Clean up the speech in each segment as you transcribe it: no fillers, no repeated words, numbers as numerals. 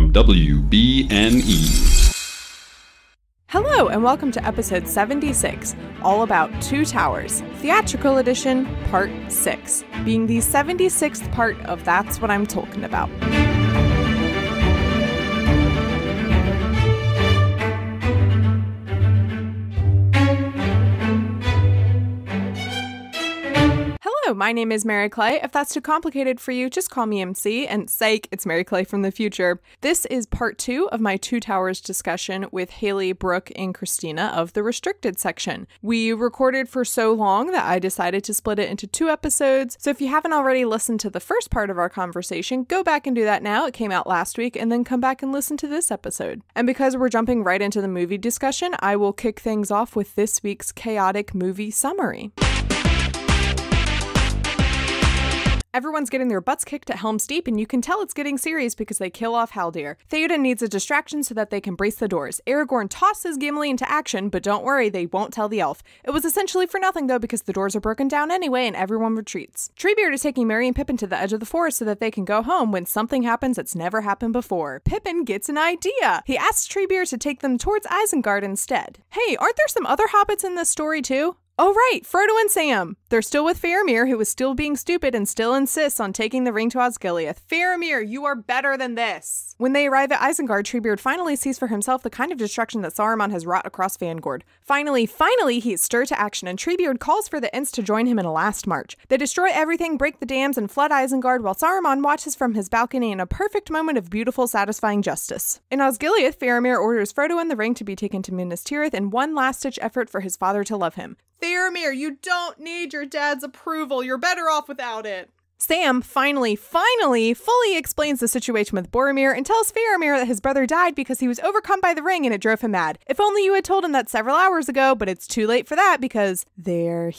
from WBNE. Hello, and welcome to episode 76, all about Two Towers, Theatrical Edition, Part 6, being the 76th part of That's What I'm Talking About. Hello, my name is Mary Clay. If that's too complicated for you, just call me MC, and psych, it's Mary Clay from the future. This is part 2 of my Two Towers discussion with Haley, Brooke, and Christina of the Restricted section. We recorded for so long that I decided to split it into 2 episodes, so if you haven't already listened to the first part of our conversation, go back and do that now. It came out last week, and then come back and listen to this episode. And because we're jumping right into the movie discussion, I will kick things off with this week's chaotic movie summary. Everyone's getting their butts kicked at Helm's Deep, and you can tell it's getting serious because they kill off Haldir. Theoden needs a distraction so that they can brace the doors. Aragorn tosses Gimli into action, but don't worry, they won't tell the elf. It was essentially for nothing though, because the doors are broken down anyway and everyone retreats. Treebeard is taking Merry and Pippin to the edge of the forest so that they can go home when something happens that's never happened before. Pippin gets an idea! He asks Treebeard to take them towards Isengard instead. Hey, aren't there some other hobbits in this story too? Oh right, Frodo and Sam. They're still with Faramir, who is still being stupid and still insists on taking the ring to Osgiliath. Faramir, you are better than this! When they arrive at Isengard, Treebeard finally sees for himself the kind of destruction that Saruman has wrought across Vangord. Finally, he is stirred to action, and Treebeard calls for the Ents to join him in a last march. They destroy everything, break the dams, and flood Isengard, while Saruman watches from his balcony in a perfect moment of beautiful, satisfying justice. In Osgiliath, Faramir orders Frodo and the ring to be taken to Minas Tirith in one last-ditch effort for his father to love him. Faramir, you don't need your dad's approval. You're better off without it. Sam finally fully explains the situation with Boromir and tells Faramir that his brother died because he was overcome by the ring and it drove him mad. If only you had told him that several hours ago, but it's too late for that because they're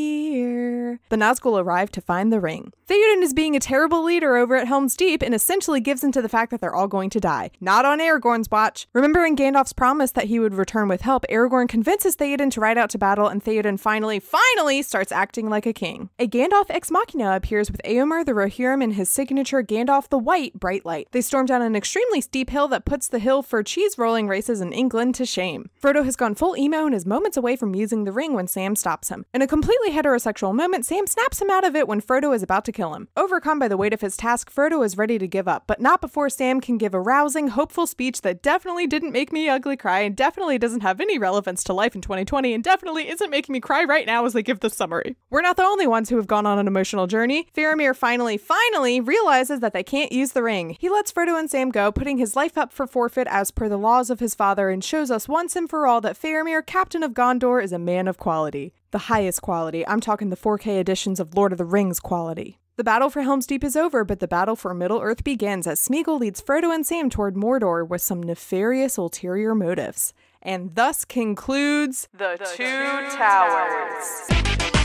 here. The Nazgul arrive to find the ring. Theoden is being a terrible leader over at Helm's Deep and essentially gives in to the fact that they're all going to die. Not on Aragorn's watch. Remembering Gandalf's promise that he would return with help, Aragorn convinces Theoden to ride out to battle, and Theoden finally starts acting like a king. A Gandalf ex machina appears with Eomer the Rohirrim in his signature Gandalf the White bright light. They storm down an extremely steep hill that puts the hill for cheese rolling races in England to shame. Frodo has gone full emo and is moments away from using the ring when Sam stops him. In a completely heterosexual moment, Sam snaps him out of it when Frodo is about to kill him. Overcome by the weight of his task, Frodo is ready to give up, but not before Sam can give a rousing, hopeful speech that definitely didn't make me ugly cry and definitely doesn't have any relevance to life in 2020 and definitely isn't making me cry right now as they give the summary. We're not the only ones who have gone on an emotional journey. Faramir finally realizes that they can't use the ring. He lets Frodo and Sam go, putting his life up for forfeit as per the laws of his father, and shows us once and for all that Faramir, Captain of Gondor, is a man of quality. The highest quality. I'm talking the 4K editions of Lord of the Rings quality. The battle for Helm's Deep is over, but the battle for Middle-earth begins as Smeagol leads Frodo and Sam toward Mordor with some nefarious ulterior motives. And thus concludes The Two Towers.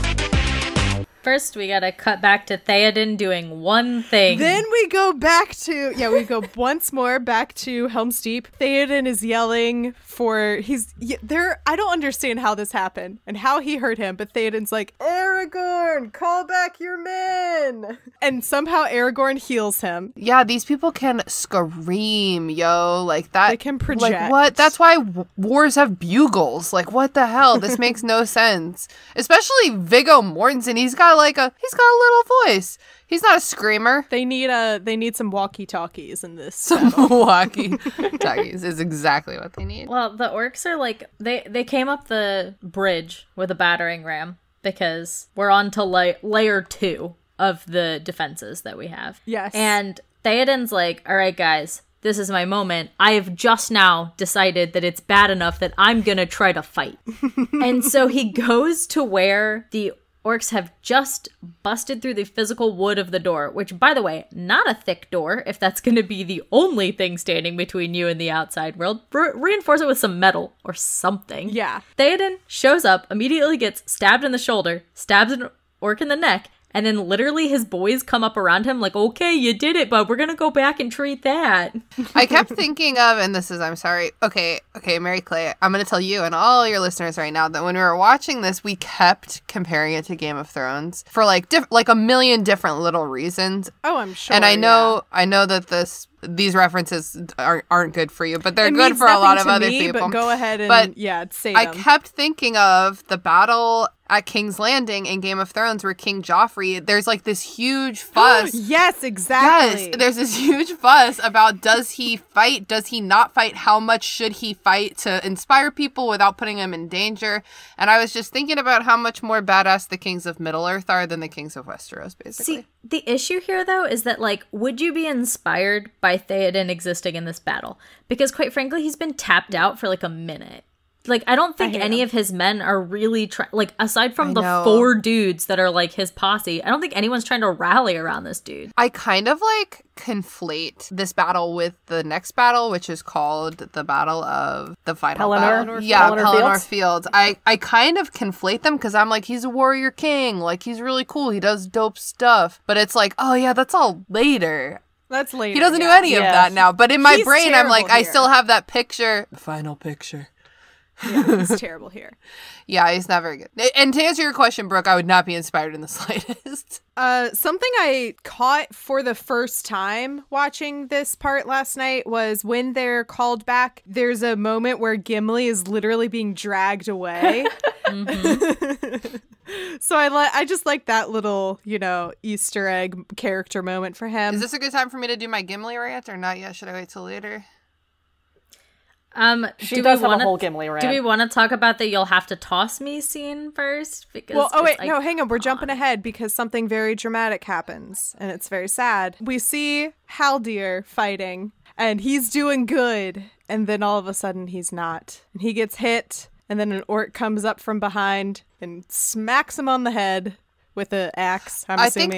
First, we gotta cut back to Theoden doing one thing. Then we go back to, we go once more back to Helm's Deep. Theoden is yelling for, I don't understand how this happened and how he heard him, but Theoden's like, Aragorn, call back your men! And somehow Aragorn heals him. Yeah, these people can scream, yo, like that. They can project. Like, what? That's why wars have bugles. Like, what the hell? This makes no sense. Especially Viggo Mortensen, he's got a little voice. He's not a screamer. They need some walkie-talkies in this. Some walkie-talkies is exactly what they need. Well, the orcs are like, they came up the bridge with a battering ram because we're on to layer 2 of the defenses that we have. Yes. And Theoden's like, all right, guys, this is my moment. I have just now decided that it's bad enough that I'm gonna try to fight. And so he goes to where the orcs have just busted through the physical wood of the door, which, by the way, not a thick door, if that's going to be the only thing standing between you and the outside world. Reinforce it with some metal or something. Yeah. Theoden shows up, immediately gets stabbed in the shoulder, stabs an orc in the neck, and then literally his boys come up around him like, okay, you did it, but we're going to go back and treat that. I kept thinking of, and this is, I'm sorry. Okay, Mary Clay, I'm going to tell you and all your listeners right now that when we were watching this, we kept comparing it to Game of Thrones for like a million different little reasons. Oh, I'm sure. And I know that this these references aren't good for you, but they're It good means for a lot of nothing to other me, people. But go ahead and But say I them. kept thinking of the battle at King's Landing in Game of Thrones where King Joffrey, there's like this huge fuss. Yes, exactly. Yes, there's this huge fuss about does he fight, does he not fight, how much should he fight to inspire people without putting them in danger. And I was just thinking about how much more badass the kings of Middle-earth are than the kings of Westeros, basically. See, the issue here, though, is that, like, would you be inspired by Theoden existing in this battle? Because, quite frankly, he's been tapped out for, like, a minute. Like, I don't think any of his men are really like, aside from the 4 dudes that are, like, his posse, I don't think anyone's trying to rally around this dude. I kind of, like, conflate this battle with the next battle, which is called the Battle of the Final Battle. Yeah, Pelennor Fields. I kind of conflate them because I'm like, he's a warrior king. Like, he's really cool. He does dope stuff. But it's like, oh, yeah, that's all later. That's later. He doesn't do any of that now. But in my brain, I'm like, I still have that picture. The final picture. Yeah, he's terrible here. Yeah, he's not very good. And to answer your question, Brooke, I would not be inspired in the slightest. Something I caught for the first time watching this part last night was when they're called back, there's a moment where Gimli is literally being dragged away. So I just like that little, Easter egg character moment for him. Is this a good time for me to do my Gimli rant or not yet? Should I wait till later? She does have a whole Gimli rant. Do we want to talk about the "you'll have to toss me" scene first? Because no, hang on. We're jumping ahead because something very dramatic happens, and it's very sad. We see Haldir fighting, and he's doing good, and then all of a sudden he's not. And he gets hit, and then an orc comes up from behind and smacks him on the head with an axe. I'm assuming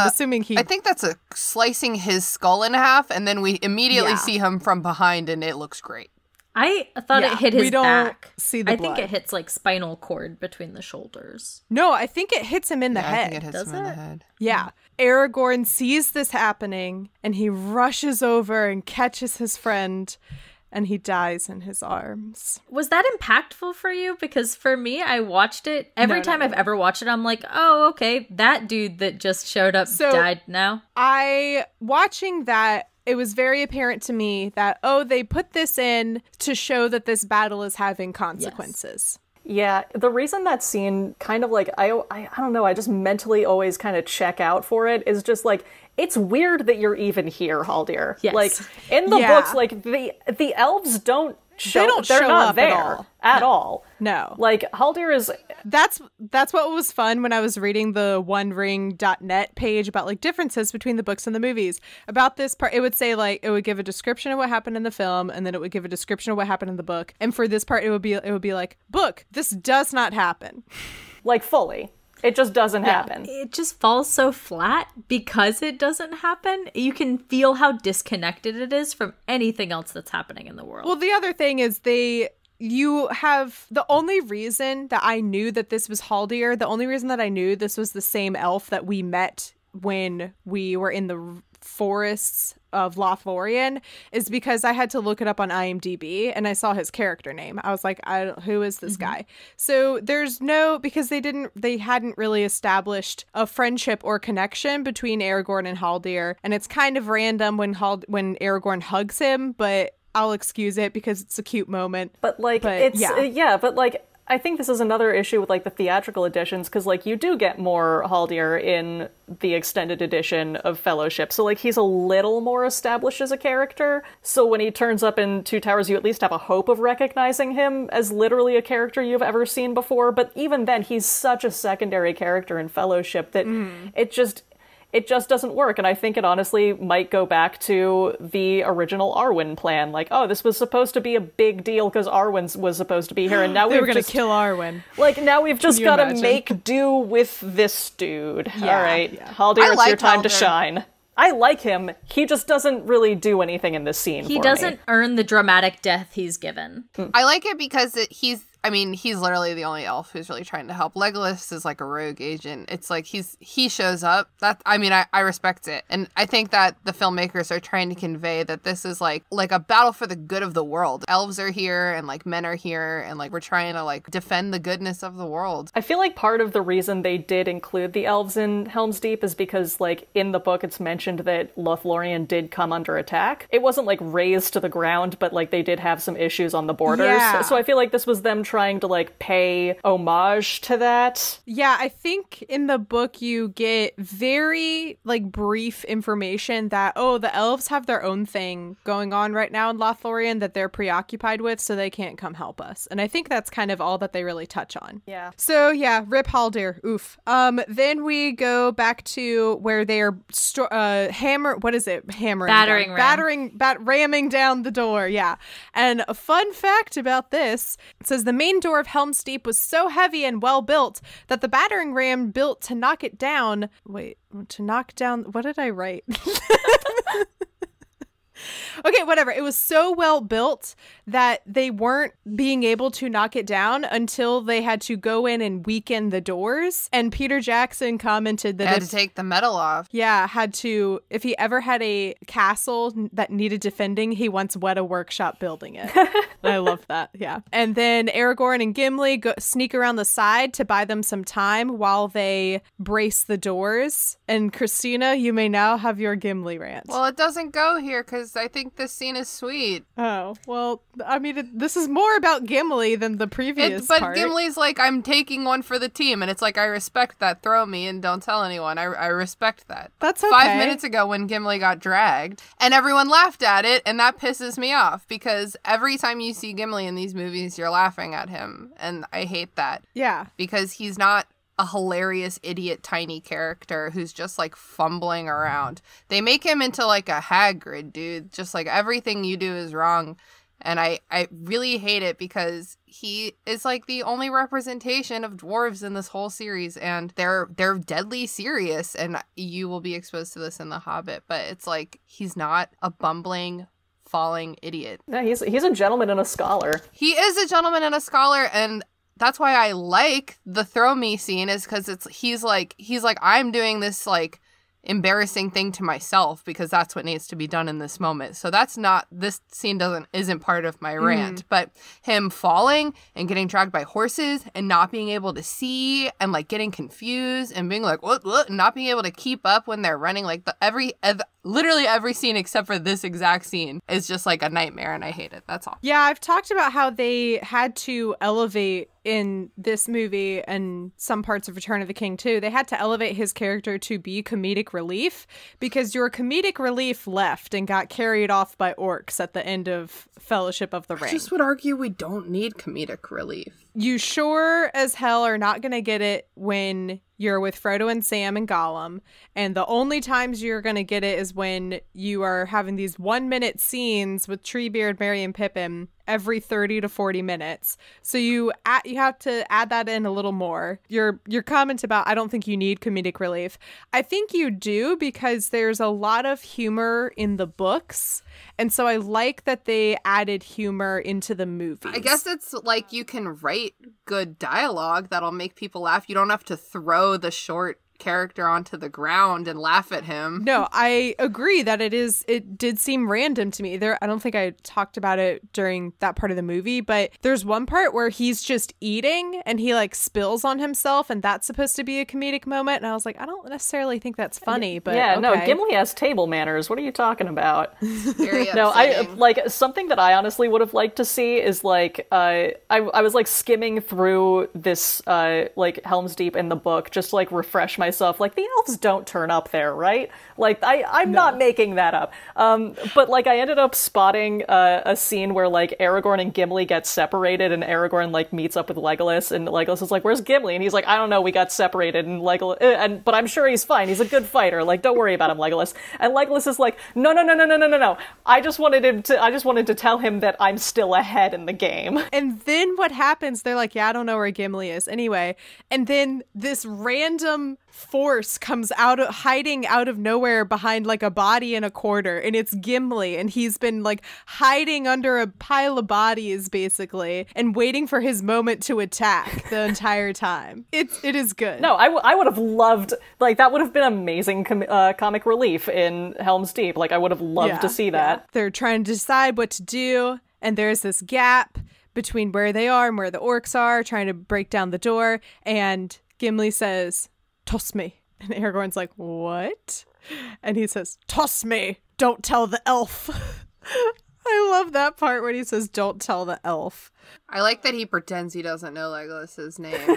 that's a slicing his skull in half, and then we immediately see him from behind, and it looks great. I thought it hit his back. See the blood. I think it hits like spinal cord between the shoulders. No, I think it hits him in the head. I think it hits him in the head. Yeah. Aragorn sees this happening and he rushes over and catches his friend and he dies in his arms. Was that impactful for you? Because for me, I watched it. Every time I've ever watched it, I'm like, oh, okay, that dude that just showed up died now. Watching that, it was very apparent to me that, they put this in to show that this battle is having consequences. Yes. Yeah, the reason that scene kind of like, I don't know, I just mentally always kind of check out for it is just like, it's weird that you're even here, Haldir. Yes. Like, in the books, like, the elves don't show, they're not there at all. No. Like, Haldir is... That's what was fun when I was reading the OneRing.net page about, like, differences between the books and the movies. About this part, it would say, like, it would give a description of what happened in the film, and then it would give a description of what happened in the book. And for this part, it would be like, book, this does not happen. Like, fully. It just doesn't happen. It just falls so flat because it doesn't happen. You can feel how disconnected it is from anything else that's happening in the world. Well, the other thing is you have the only reason that I knew that this was Haldir, the only reason that I knew this was the same elf that we met when we were in the forests of Lothlorien is because I had to look it up on IMDb and I saw his character name. I was like, who is this guy? So there's because they hadn't really established a friendship or connection between Aragorn and Haldir, and it's kind of random when Aragorn hugs him, but I'll excuse it because it's a cute moment. But like, I think this is another issue with like the theatrical editions because like you do get more Haldir in the extended edition of Fellowship. So like he's a little more established as a character. So when he turns up in Two Towers, you at least have a hope of recognizing him as literally a character you've ever seen before. But even then, he's such a secondary character in Fellowship that it just doesn't work, and I think it honestly might go back to the original Arwen plan. Like, oh, this was supposed to be a big deal because Arwen was supposed to be here, and now we're going to kill Arwen. Like, now we've just got to make do with this dude. Yeah, all right, Haldir, it's your time to shine. I like him. He just doesn't really do anything in this scene. He doesn't earn the dramatic death he's given. I like it because I mean, he's literally the only elf who's really trying to help. Legolas is like a rogue agent. It's like he shows up. I respect it. And I think that the filmmakers are trying to convey that this is like a battle for the good of the world. Elves are here and like men are here and like we're trying to like defend the goodness of the world. I feel like part of the reason they did include the elves in Helm's Deep is because like in the book it's mentioned that Lothlorien did come under attack. It wasn't like razed to the ground, but like they did have some issues on the borders. Yeah. So I feel like this was them trying to like pay homage to that. Yeah, I think in the book you get very like brief information that, oh, the elves have their own thing going on right now in Lothlorien that they're preoccupied with, so they can't come help us. And I think that's kind of all that they really touch on. Yeah. So yeah, rip Haldir. Oof. Then we go back to where they are ramming down the door. Yeah. And a fun fact about this, it says the main door of Helm's Deep was so heavy and well built that the battering ram built to knock it down. Wait, to knock down. What did I write? Okay, whatever. It was so well built that they weren't being able to knock it down until they had to go in and weaken the doors. And Peter Jackson commented that had to take the metal off. Yeah, if he ever had a castle that needed defending, he once went a workshop building it. I love that. Yeah. And then Aragorn and Gimli sneak around the side to buy them some time while they brace the doors. And Christina, you may now have your Gimli rant. Well, it doesn't go here because I think this scene is sweet. Oh, well, I mean, this is more about Gimli than the previous part. But Gimli's like, I'm taking one for the team. And it's like, I respect that. Throw me and don't tell anyone. I respect that. That's okay. 5 minutes ago when Gimli got dragged and everyone laughed at it. And that pisses me off because every time you see Gimli in these movies, you're laughing at him. And I hate that. Yeah. Because he's not a hilarious idiot tiny character who's just like fumbling around. They make him into like a Hagrid, dude. Just like everything you do is wrong. And I really hate it because he is like the only representation of dwarves in this whole series, and they're deadly serious, and you will be exposed to this in The Hobbit, but it's like he's not a bumbling falling idiot. Yeah, he's a gentleman and a scholar. He is a gentleman and a scholar, and that's why I like the throw me scene, is because he's like I'm doing this like embarrassing thing to myself because that's what needs to be done in this moment. So this scene isn't part of my rant, but him falling and getting dragged by horses and not being able to see and like getting confused and being like what and not being able to keep up when they're running, like literally every scene except for this exact scene is just like a nightmare, and I hate it. That's all. Yeah, I've talked about how they had to elevate in this movie and some parts of Return of the King too. They had to elevate his character to be comedic relief because your comedic relief left and got carried off by orcs at the end of Fellowship of the Ring. I just would argue we don't need comedic relief. You sure as hell are not going to get it when you're with Frodo and Sam and Gollum. And the only times you're going to get it is when you are having these 1-minute scenes with Treebeard, Merry, and Pippin every 30 to 40 minutes. So you have to add that in a little more. Your comment about I don't think you need comedic relief. I think you do because there's a lot of humor in the books. And so I like that they added humor into the movie. I guess it's like you can write good dialogue that'll make people laugh. You don't have to throw the short character onto the ground and laugh at him. No, I agree that it did seem random to me. I don't think I talked about it during that part of the movie, but there's one part where he's just eating and he like spills on himself, and that's supposed to be a comedic moment, and I was like, I don't necessarily think that's funny, but yeah, okay. No, Gimli has table manners. What are you talking about? Very No, upsetting. something that I honestly would have liked to see is like I was like skimming through this like Helm's Deep in the book just to like refresh myself. Like the elves don't turn up there, right? Like I'm not making that up. But like I ended up spotting a scene where like Aragorn and Gimli get separated, and Aragorn like meets up with Legolas, and Legolas is like, "Where's Gimli?" And he's like, "I don't know, we got separated." And Legolas, but I'm sure he's fine. He's a good fighter. Like, don't worry about him, Legolas. And Legolas is like, "No. I just wanted to tell him that I'm still ahead in the game." And then what happens? They're like, "Yeah, I don't know where Gimli is." Anyway, and then this random force comes hiding out of nowhere behind like a body in a corner, and it's Gimli, and he's been like hiding under a pile of bodies basically and waiting for his moment to attack the entire time. It is good. No, I would have loved, like, that would have been amazing comic relief in Helm's Deep. Like, I would have loved to see that. Yeah. They're trying to decide what to do, and there's this gap between where they are and where the orcs are, trying to break down the door, and Gimli says, "Toss me." And Aragorn's like, "What?" And he says, "Toss me. Don't tell the elf." I love that part when he says, "Don't tell the elf." I like that he pretends he doesn't know Legolas's name.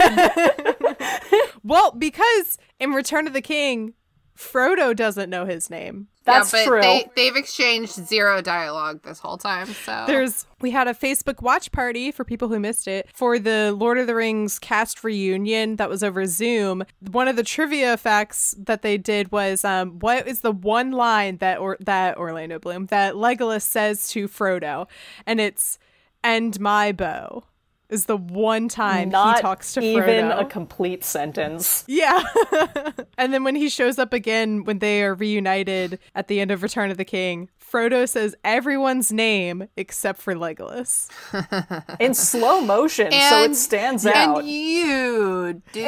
Well, because in Return of the King, Frodo doesn't know his name. That's true. They've exchanged zero dialogue this whole time. So we had a Facebook watch party for people who missed it for the Lord of the Rings cast reunion that was over Zoom. One of the trivia facts that they did was what is the one line that Orlando Bloom, that Legolas says to Frodo, and it's "end my bow." Is the one time he talks to Frodo. Not even a complete sentence. Yeah. And then when he shows up again, when they are reunited at the end of Return of the King, Frodo says everyone's name except for Legolas. In slow motion, so it stands out. And you, dude.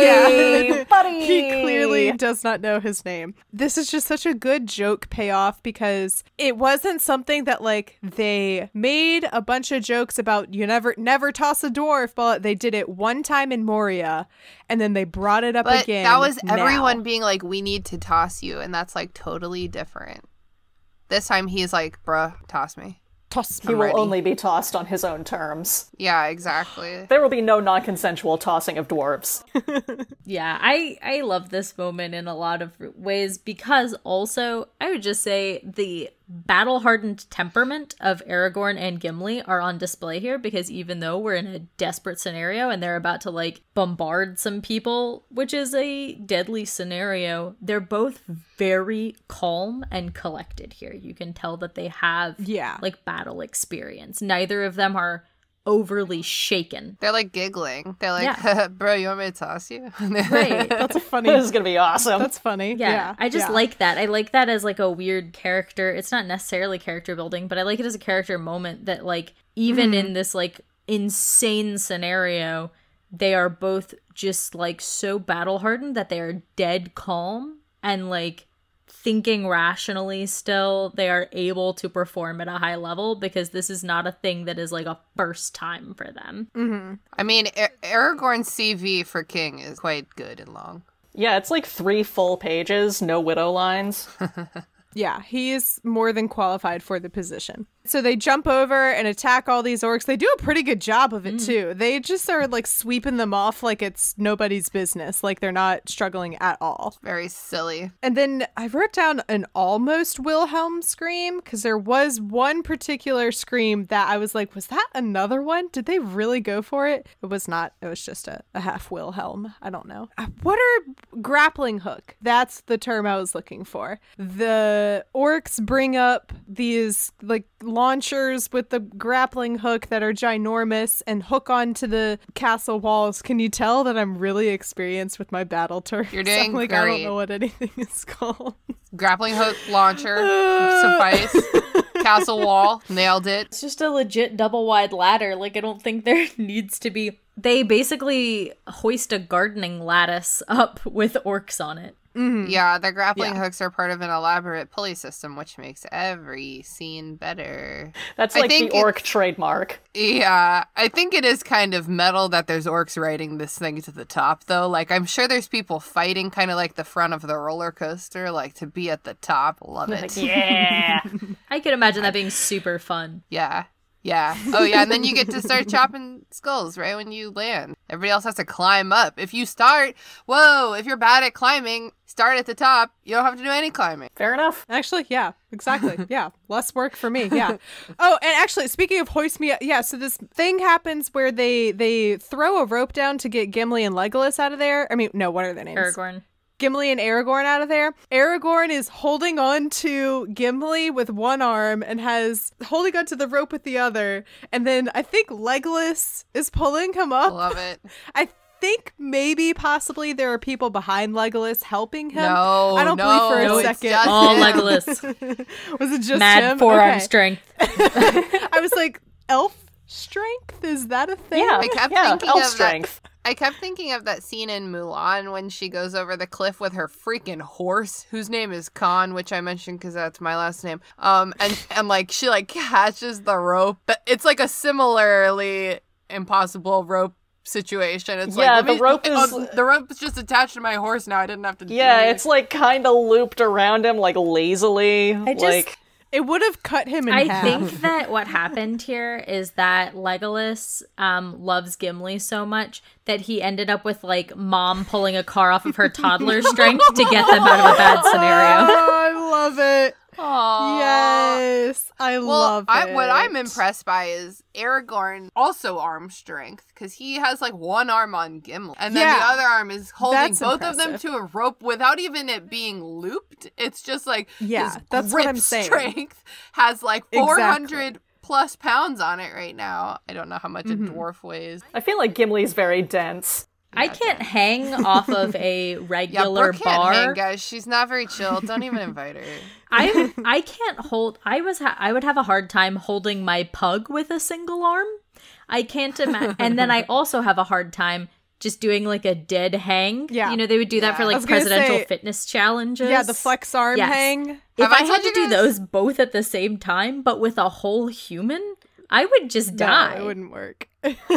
Hey, buddy! He clearly does not know his name. This is just such a good joke payoff because it wasn't something that, like, they made a bunch of jokes about you never toss a dwarf, but they did it one time in Moria, and then they brought it up again. That was everyone being like, "We need to toss you," and that's like totally different. This time he's like, "Bruh, toss me. Toss me." He will only be tossed on his own terms. Yeah, exactly. There will be no non-consensual tossing of dwarves. Yeah, I love this moment in a lot of ways because also I would just say the battle-hardened temperament of Aragorn and Gimli are on display here, because even though we're in a desperate scenario and they're about to like bombard some people, which is a deadly scenario, they're both very calm and collected here. You can tell that they have like battle experience. Neither of them are overly shaken. They're like giggling. They're like, "Bro, you want me to toss you?" Right. That's a funny. This is gonna be awesome. That's funny. Yeah. I just like that. I like that as like a weird character. It's not necessarily character building, but I like it as a character moment that, like, even in this like insane scenario, they are both just like so battle hardened that they are dead calm and like thinking rationally still. They are able to perform at a high level because this is not a thing that is like a first time for them. Mm-hmm. I mean, Aragorn's CV for King is quite good and long. Yeah, it's like 3 full pages, no widow lines. Yeah, he is more than qualified for the position. So they jump over and attack all these orcs. They do a pretty good job of it, too. They just are, like, sweeping them off like it's nobody's business. Like, they're not struggling at all. Very silly. And then I wrote down an almost Wilhelm scream, because there was one particular scream that I was like, was that another one? Did they really go for it? It was not. It was just a half Wilhelm. I don't know. What are grappling hook? That's the term I was looking for. The orcs bring up these, like, launchers with the grappling hook that are ginormous and hook onto the castle walls. Can you tell that I'm really experienced with my battle terms? You're doing like, great. I don't know what anything is called. Grappling hook, launcher, suffice. Castle wall, nailed it. It's just a legit double wide ladder. Like, I don't think there needs to be... They basically hoist a gardening lattice up with orcs on it. Mm-hmm. Yeah, the grappling hooks are part of an elaborate pulley system, which makes every scene better. That's like the orc trademark. Yeah, I think it is kind of metal that there's orcs riding this thing to the top, though. Like, I'm sure there's people fighting kind of like the front of the roller coaster, like to be at the top. Love it. Yeah. I could imagine that being super fun. Yeah. Yeah. Oh, yeah. And then you get to start chopping skulls right when you land. Everybody else has to climb up. If you start, if you're bad at climbing, start at the top. You don't have to do any climbing. Fair enough. Actually, yeah, exactly. Yeah. Less work for me. Yeah. Oh, and actually, speaking of hoist me up, so this thing happens where they throw a rope down to get Gimli and Legolas out of there. I mean, no, what are their names? Aragorn. Gimli and Aragorn out of there. Aragorn is holding on to Gimli with one arm and holding on to the rope with the other. And then I think Legolas is pulling him up. Love it. I think maybe possibly there are people behind Legolas helping him. No, I don't believe for a second. All Legolas. Was it just Mad him? forearm strength. I was like, elf strength? Is that a thing? Yeah, I kept yeah, thinking elf of strength. I kept thinking of that scene in Mulan when she goes over the cliff with her freaking horse, whose name is Khan, which I mentioned because that's my last name. And like she like catches the rope, but it's like a similarly impossible rope situation. It's like the rope is the rope is just attached to my horse now. I didn't have to. do it's like kind of looped around him like lazily. It would have cut him in half. I think that what happened here is that Legolas loves Gimli so much that he ended up with like mom pulling a car off of her toddler strength to get them out of a bad scenario. Oh, I love it. Aww. Yes, I love it. What I'm impressed by is Aragorn also arm strength, because he has like one arm on Gimli, and then the other arm is holding That's both of them impressive. to a rope without even it being looped. It's just like his that's grip what I'm saying. strength has like 400 plus pounds on it right now. I don't know how much a dwarf weighs. I feel like Gimli's very dense. I can't hang off of a regular Brooke bar. can't hang, guys. She's not very chill. Don't even invite her. I can't hold. I would have a hard time holding my pug with a single arm. I can't imagine. And then I also have a hard time just doing like a dead hang. Yeah. You know, they would do that for like presidential fitness challenges. Yeah, the flex arm hang. If I told had to you do guys- those both at the same time, but with a whole human, I would just die. No, it wouldn't work.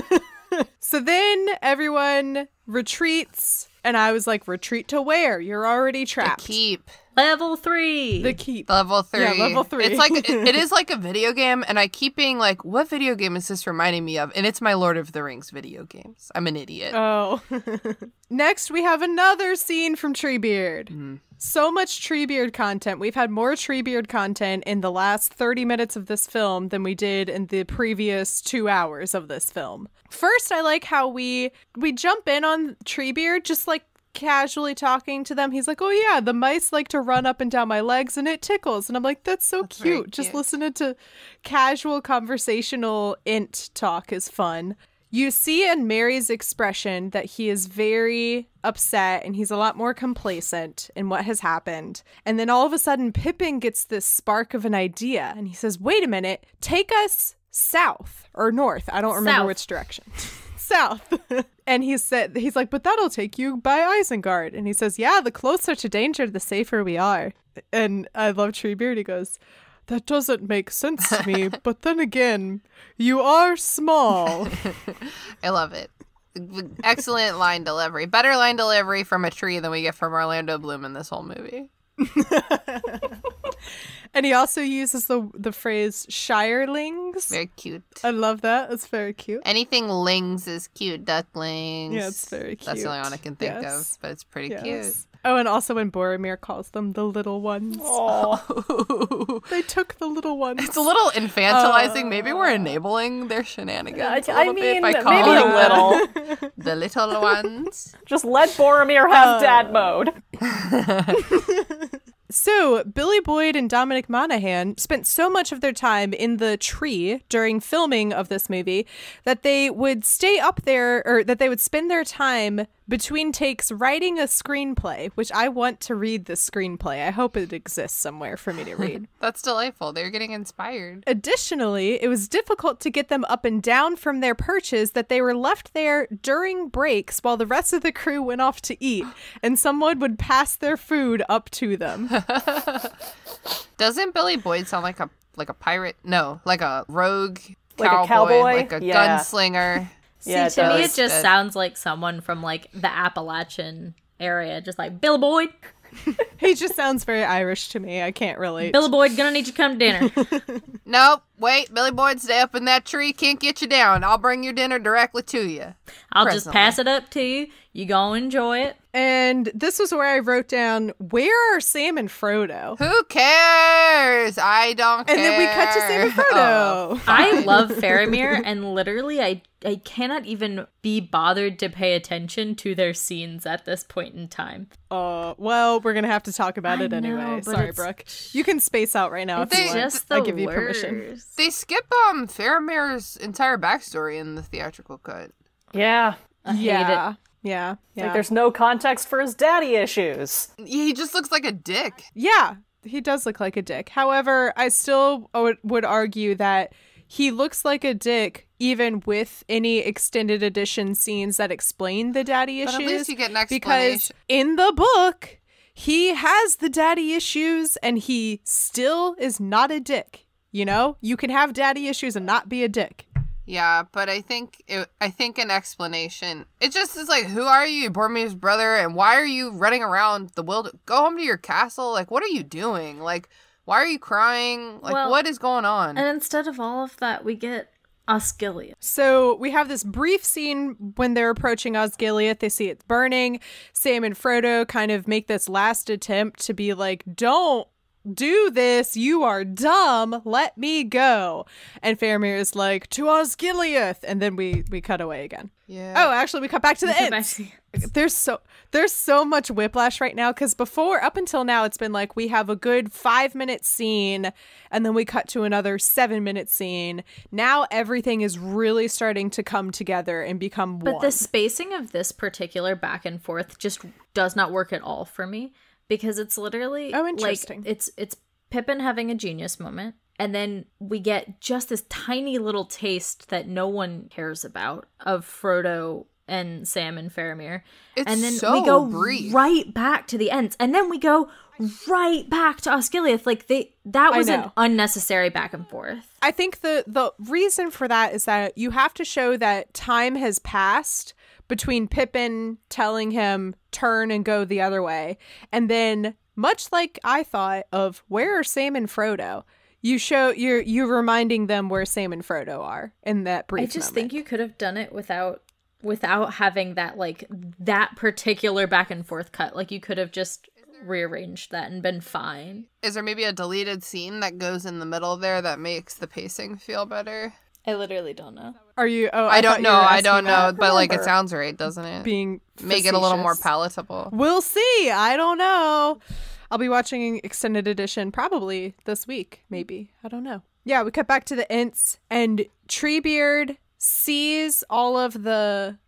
So then everyone retreats, and I was like, retreat to where? You're already trapped. Keep. Level 3. The keep. Level 3. Yeah, level 3. It's like it is like a video game, and I keep being like, what video game is this reminding me of? And it's my Lord of the Rings video games. I'm an idiot. Oh. Next, we have another scene from Treebeard. So much Treebeard content. We've had more Treebeard content in the last 30 minutes of this film than we did in the previous 2 hours of this film. First, I like how we jump in on Treebeard, just like casually talking to them. He's like, oh yeah, the mice like to run up and down my legs and it tickles. And I'm like, that's so Very cute. Just cute. listening to casual conversational int talk is fun. You see in Mary's expression that he is very upset and he's a lot more complacent in what has happened. And then all of a sudden, Pippin gets this spark of an idea and he says, wait a minute, take us south or north. I don't remember South. which direction. South. And he's like, but that'll take you by Isengard. And he says, yeah, the closer to danger, the safer we are. And I love Treebeard. He goes, that doesn't make sense to me, but then again, you are small. I love it. Excellent line delivery. Better line delivery from a tree than we get from Orlando Bloom in this whole movie. And he also uses the phrase shirelings. Very cute. I love that. It's very cute. Anything lings is cute. Ducklings. Yeah, it's very cute. That's the only one I can think Yes. of, but it's pretty Yes. Oh, and also when Boromir calls them the little ones. cute. They took the little ones. It's a little infantilizing. Maybe we're enabling their shenanigans. I mean, by maybe calling a them little. the little ones. Just let Boromir have dad mode. So, Billy Boyd and Dominic Monaghan spent so much of their time in the tree during filming of this movie that they would stay up there, or that they would spend their time between takes writing a screenplay, which I want to read the screenplay. I hope it exists somewhere for me to read. That's delightful. They're getting inspired. Additionally, it was difficult to get them up and down from their perches that they were left there during breaks while the rest of the crew went off to eat, and someone would pass their food up to them. Doesn't Billy Boyd sound like a pirate? No, like a rogue Like a cowboy, cowboy? like a Yeah. gunslinger. Yeah, See, to me, it does. just sounds like someone from like the Appalachian area, just like Billy Boyd. He just sounds very Irish to me. I can't relate. Billy Boyd, gonna need you to come to dinner. Nope, wait, Billy Boyd, stay up in that tree. Can't get you down. I'll bring your dinner directly to you. I'll just Presently. pass it up to you. You gonna enjoy it. And this was where I wrote down, where are Sam and Frodo? Who cares? I don't care. And then we cut to Sam and Frodo. Oh, I love Faramir, and literally, I cannot even be bothered to pay attention to their scenes at this point in time. Well, we're gonna have to talk about it I know, anyway. but Sorry, it's- Brooke. You can space out right now if you They- want. Just the I give you permission. worst. They skip Faramir's entire backstory in the theatrical cut. Yeah. I hate Yeah. it. Yeah. Like, there's no context for his daddy issues. He just looks like a dick. Yeah, he does look like a dick. However, I still would argue that he looks like a dick even with any extended edition scenes that explain the daddy issues. But at least you get an explanation. Because in the book, he has the daddy issues and he still is not a dick. You know? You can have daddy issues and not be a dick. Yeah, but I think an explanation. It just is like, who are you, Boromir's brother, and why are you running around the wilderness? Go home to your castle. Like, what are you doing? Like, why are you crying? Like, what is going on? And instead of all of that, we get Osgiliath. So we have this brief scene when they're approaching Osgiliath. They see it's burning. Sam and Frodo kind of make this last attempt to be like, don't do this, you are dumb, let me go. And Faramir is like, to Osgiliath, and then we cut away again. Yeah. Oh, actually we cut back to the end. There's so much whiplash right now, because up until now it's been like we have a good 5-minute scene and then we cut to another 7-minute scene. Now everything is really starting to come together and become one. But the spacing of this particular back and forth just does not work at all for me. Because it's literally interesting. Like it's Pippin having a genius moment, and then we get just this tiny little taste that no one cares about of Frodo and Sam and Faramir. And then we go right back to the Ents, and then we go right back to Osgiliath. Like that was an unnecessary back and forth. I think the reason for that is that you have to show that time has passed between Pippin telling him turn and go the other way, and then much like I thought of where are Sam and Frodo, you're reminding them where Sam and Frodo are in that brief moment. I just think you could have done it without having that, like, that particular back and forth cut. Like, you could have just rearranged that and been fine. Is there maybe a deleted scene that goes in the middle there that makes the pacing feel better? I literally don't know. Are you? Oh, I don't know. But like, it sounds right, doesn't it? Being make it a little more palatable. We'll see. I don't know. I'll be watching extended edition probably this week. Maybe, I don't know. Yeah, we cut back to the Ents, and Treebeard sees all of the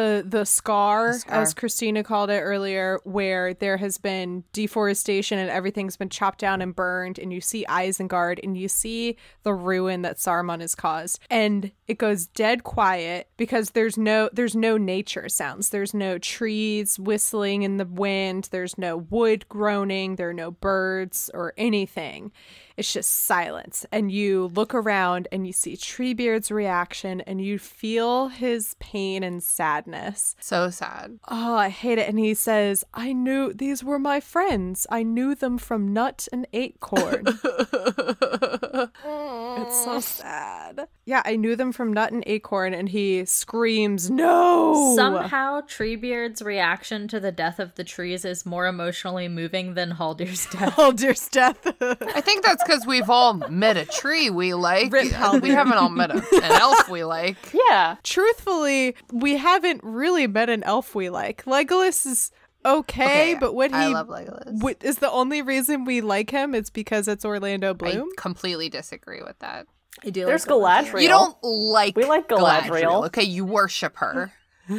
scar, as Christina called it earlier, where there has been deforestation and everything's been chopped down and burned, and you see Isengard and you see the ruin that Saruman has caused, and it goes dead quiet because there's no nature sounds. There's no trees whistling in the wind, there's no wood groaning, there are no birds or anything. It's just silence. And you look around and you see Treebeard's reaction and you feel his pain and sadness. So sad. Oh, I hate it. And he says, I knew these were my friends. I knew them from Nut and Acorn. It's so sad. Yeah, I knew them from Nut and Acorn, and he screams, no! Somehow Treebeard's reaction to the death of the trees is more emotionally moving than Haldir's death. Haldir's death. I think that's because we've all met a tree we like. We haven't all met an elf we like. Yeah. Truthfully, we haven't really met an elf we like. Legolas is okay, but when I love Legolas. Is the only reason we like him, it's because it's Orlando Bloom? I completely disagree with that. I do. There's Galadriel. You don't like We like Galadriel. Okay, you worship her.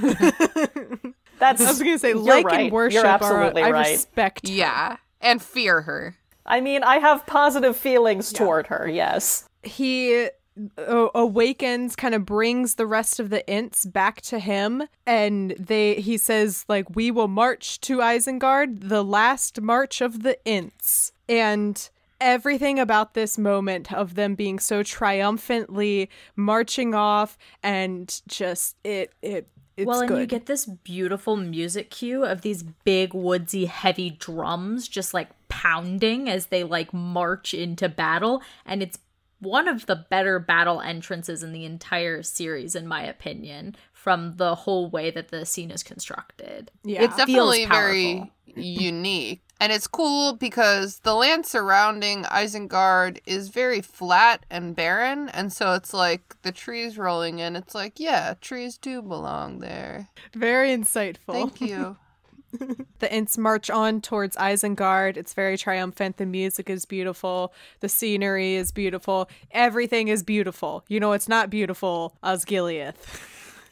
I was going to say, like right. and worship You're absolutely I right. respect her. Yeah, and fear her. I mean, I have positive feelings toward her, yes. He awakens, kind of brings the rest of the Ents back to him, and he says, like, we will march to Isengard, the last march of the Ents. And everything about this moment of them being so triumphantly marching off, and just it's and good. You get this beautiful music cue of these big woodsy heavy drums just like pounding as they like march into battle, and it's one of the better battle entrances in the entire series, in my opinion, from the whole way that the scene is constructed. Yeah. It's definitely very unique. And it's cool because the land surrounding Isengard is very flat and barren. And so it's like the trees rolling in. It's like, yeah, trees do belong there. Very insightful. Thank you. The Ents march on towards Isengard. It's very triumphant. The music is beautiful. The scenery is beautiful. Everything is beautiful. You know, it's not beautiful, Osgiliath.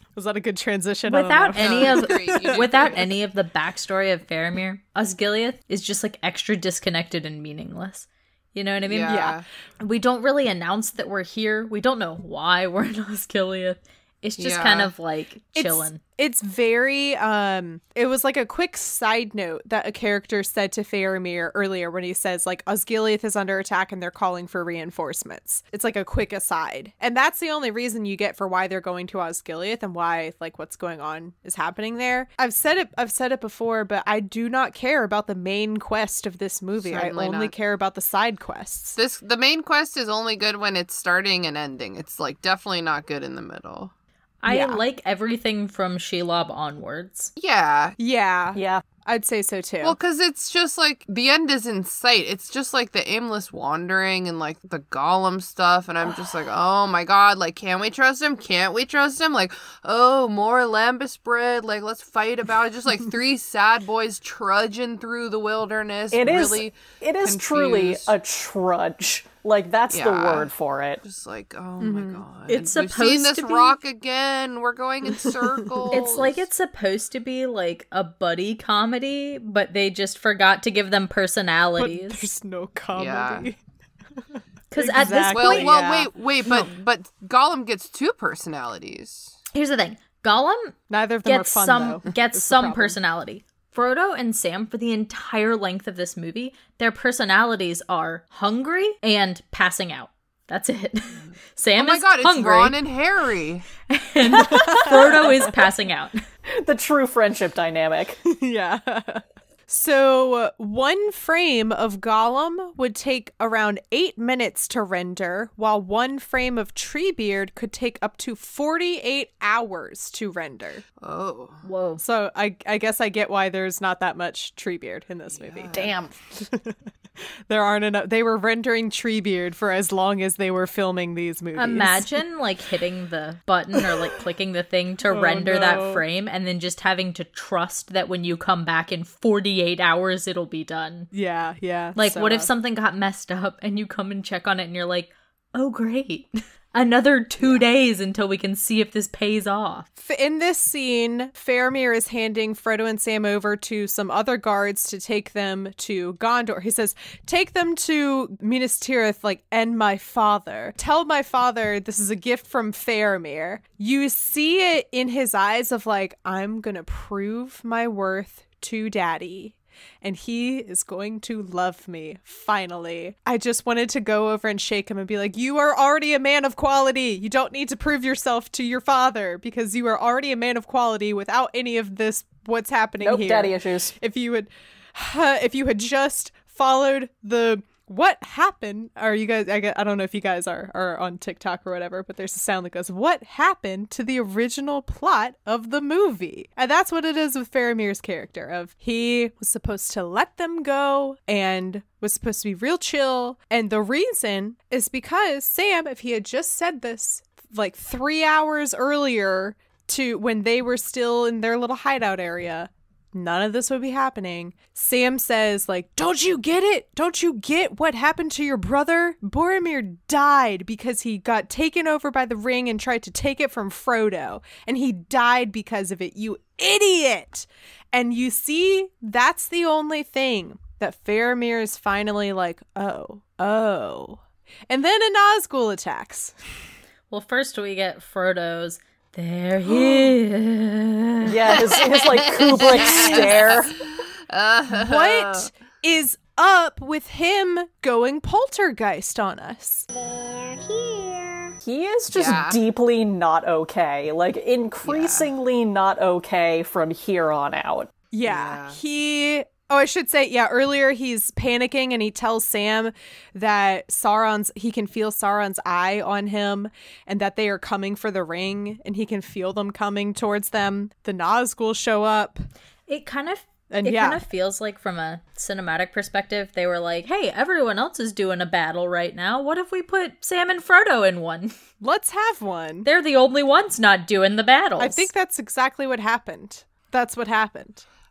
Was that a good transition? Without any of the backstory of Faramir, Osgiliath is just like extra disconnected and meaningless. You know what I mean? Yeah. We don't really announce that we're here. We don't know why we're in Osgiliath. It's just kind of like chilling. It's very, it was like a quick side note that a character said to Faramir earlier when he says like Osgiliath is under attack and they're calling for reinforcements. It's like a quick aside. And that's the only reason you get for why they're going to Osgiliath and why like what's going on is happening there. I've said it before, but I do not care about the main quest of this movie. Certainly I only care about the side quests. The main quest is only good when it's starting and ending. It's like definitely not good in the middle. I like everything from Shelob onwards. Yeah. Yeah. I'd say so too. Well, because it's just like the end is in sight. It's just like the aimless wandering and like the Gollum stuff. And I'm just like, oh my God, like, can we trust him? Can't we trust him? Like, oh, more lambus bread. Like, let's fight about it. Just like three sad boys trudging through the wilderness. It is truly a trudge. Like, that's the word for it. Just like, oh my God. It's We've supposed seen this to be... rock again. We're going in circles. It's like it's supposed to be like a buddy comedy, but they just forgot to give them personalities. But there's no comedy. Because at this point... wait, but Gollum gets two personalities. Here's the thing. Gollum Neither of them gets are fun, though. gets some personality. Frodo and Sam, for the entire length of this movie, their personalities are hungry and passing out. That's it. Sam is hungry. It's Ron and Harry. And Frodo is passing out. The true friendship dynamic. Yeah. So one frame of Gollum would take around 8 minutes to render, while one frame of Treebeard could take up to 48 hours to render. Oh. Whoa. So I guess I get why there's not that much Treebeard in this movie. Damn. There aren't enough. They were rendering Treebeard for as long as they were filming these movies. Imagine like hitting the button or like clicking the thing to render that frame and then just having to trust that when you come back in 48 hours it'll be done. Yeah. Like what if something got messed up and you come and check on it and you're like, oh great. Another 2 days until we can see if this pays off. In this scene, Faramir is handing Frodo and Sam over to some other guards to take them to Gondor. He says, take them to Minas Tirith, like, and my father. Tell my father this is a gift from Faramir. You see it in his eyes of like, I'm gonna prove my worth to Daddy. And he is going to love me, finally. I just wanted to go over and shake him and be like, you are already a man of quality. You don't need to prove yourself to your father because you are already a man of quality without any of this, what's happening here. Daddy issues. If you had just followed the... What happened? Are you guys? I don't know if you guys are on TikTok or whatever, but there's a sound that goes, "What happened to the original plot of the movie?" And that's what it is with Faramir's character. Of he was supposed to let them go and was supposed to be real chill, and the reason is because Sam, if he had just said this like 3 hours earlier to when they were still in their little hideout area, none of this would be happening. Sam says, like, don't you get it? Don't you get what happened to your brother? Boromir died because he got taken over by the ring and tried to take it from Frodo. And he died because of it, you idiot! And you see, that's the only thing that Faramir is finally like, oh. And then a Nazgul attacks. Well, first we get Frodo's... There he is. Yeah, his like Kubrick stare. What is up with him going poltergeist on us? He is just deeply not okay. Like, increasingly not okay from here on out. Yeah. Oh, I should say, earlier he's panicking and he tells Sam that he can feel Sauron's eye on him and that they are coming for the ring and he can feel them coming towards them. The Nazgul show up. It kind of feels like from a cinematic perspective, they were like, hey, everyone else is doing a battle right now. What if we put Sam and Frodo in one? Let's have one. They're the only ones not doing the battles. I think that's exactly what happened. That's what happened.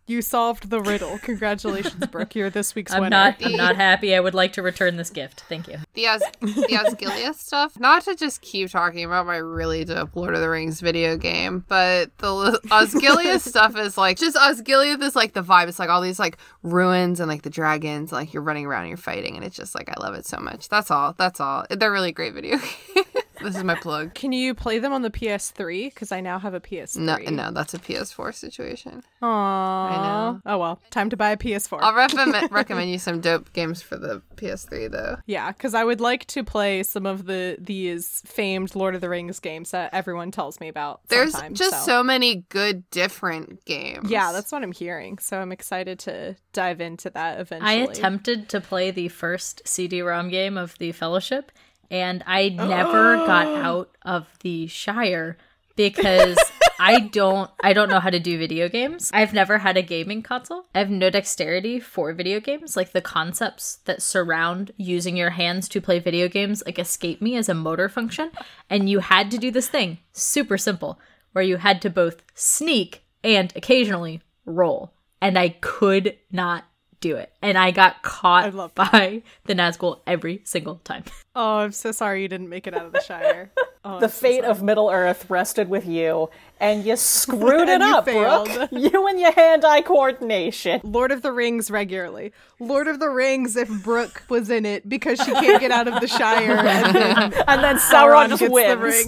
You solved the riddle. Congratulations, Brooke. You're this week's winner. I'm not happy. I would like to return this gift. Thank you. The Osgiliath stuff, not to just keep talking about my really dope Lord of the Rings video game, but the Osgiliath stuff is like, just Osgiliath is like the vibe. It's like all these like ruins and like the dragons, and like you're running around and you're fighting, and it's just like, I love it so much. That's all. They're really great video games. This is my plug. Can you play them on the PS3? Because I now have a PS3. No, that's a PS4 situation. Aww. I know. Oh well, time to buy a PS4. I'll recommend you some dope games for the PS3 though. Yeah, because I would like to play some of these famed Lord of the Rings games that everyone tells me about. There's just so many good different games. Yeah, that's what I'm hearing. So I'm excited to dive into that eventually. I attempted to play the first CD-ROM game of the Fellowship, and I never got out of the Shire because I don't know how to do video games. I've never had a gaming console. I have no dexterity for video games. Like, the concepts that surround using your hands to play video games like escape me as a motor function. And you had to do this thing, super simple, where you had to both sneak and occasionally roll. And I could not do it. And I got caught by the Nazgul every single time. Oh, I'm so sorry you didn't make it out of the Shire. Oh, the fate of Middle-earth rested with you, and you screwed it up, Brooke. You and your hand-eye coordination. Lord of the Rings regularly. Lord of the Rings if Brooke was in it because she can't get out of the Shire. And then Sauron just wins.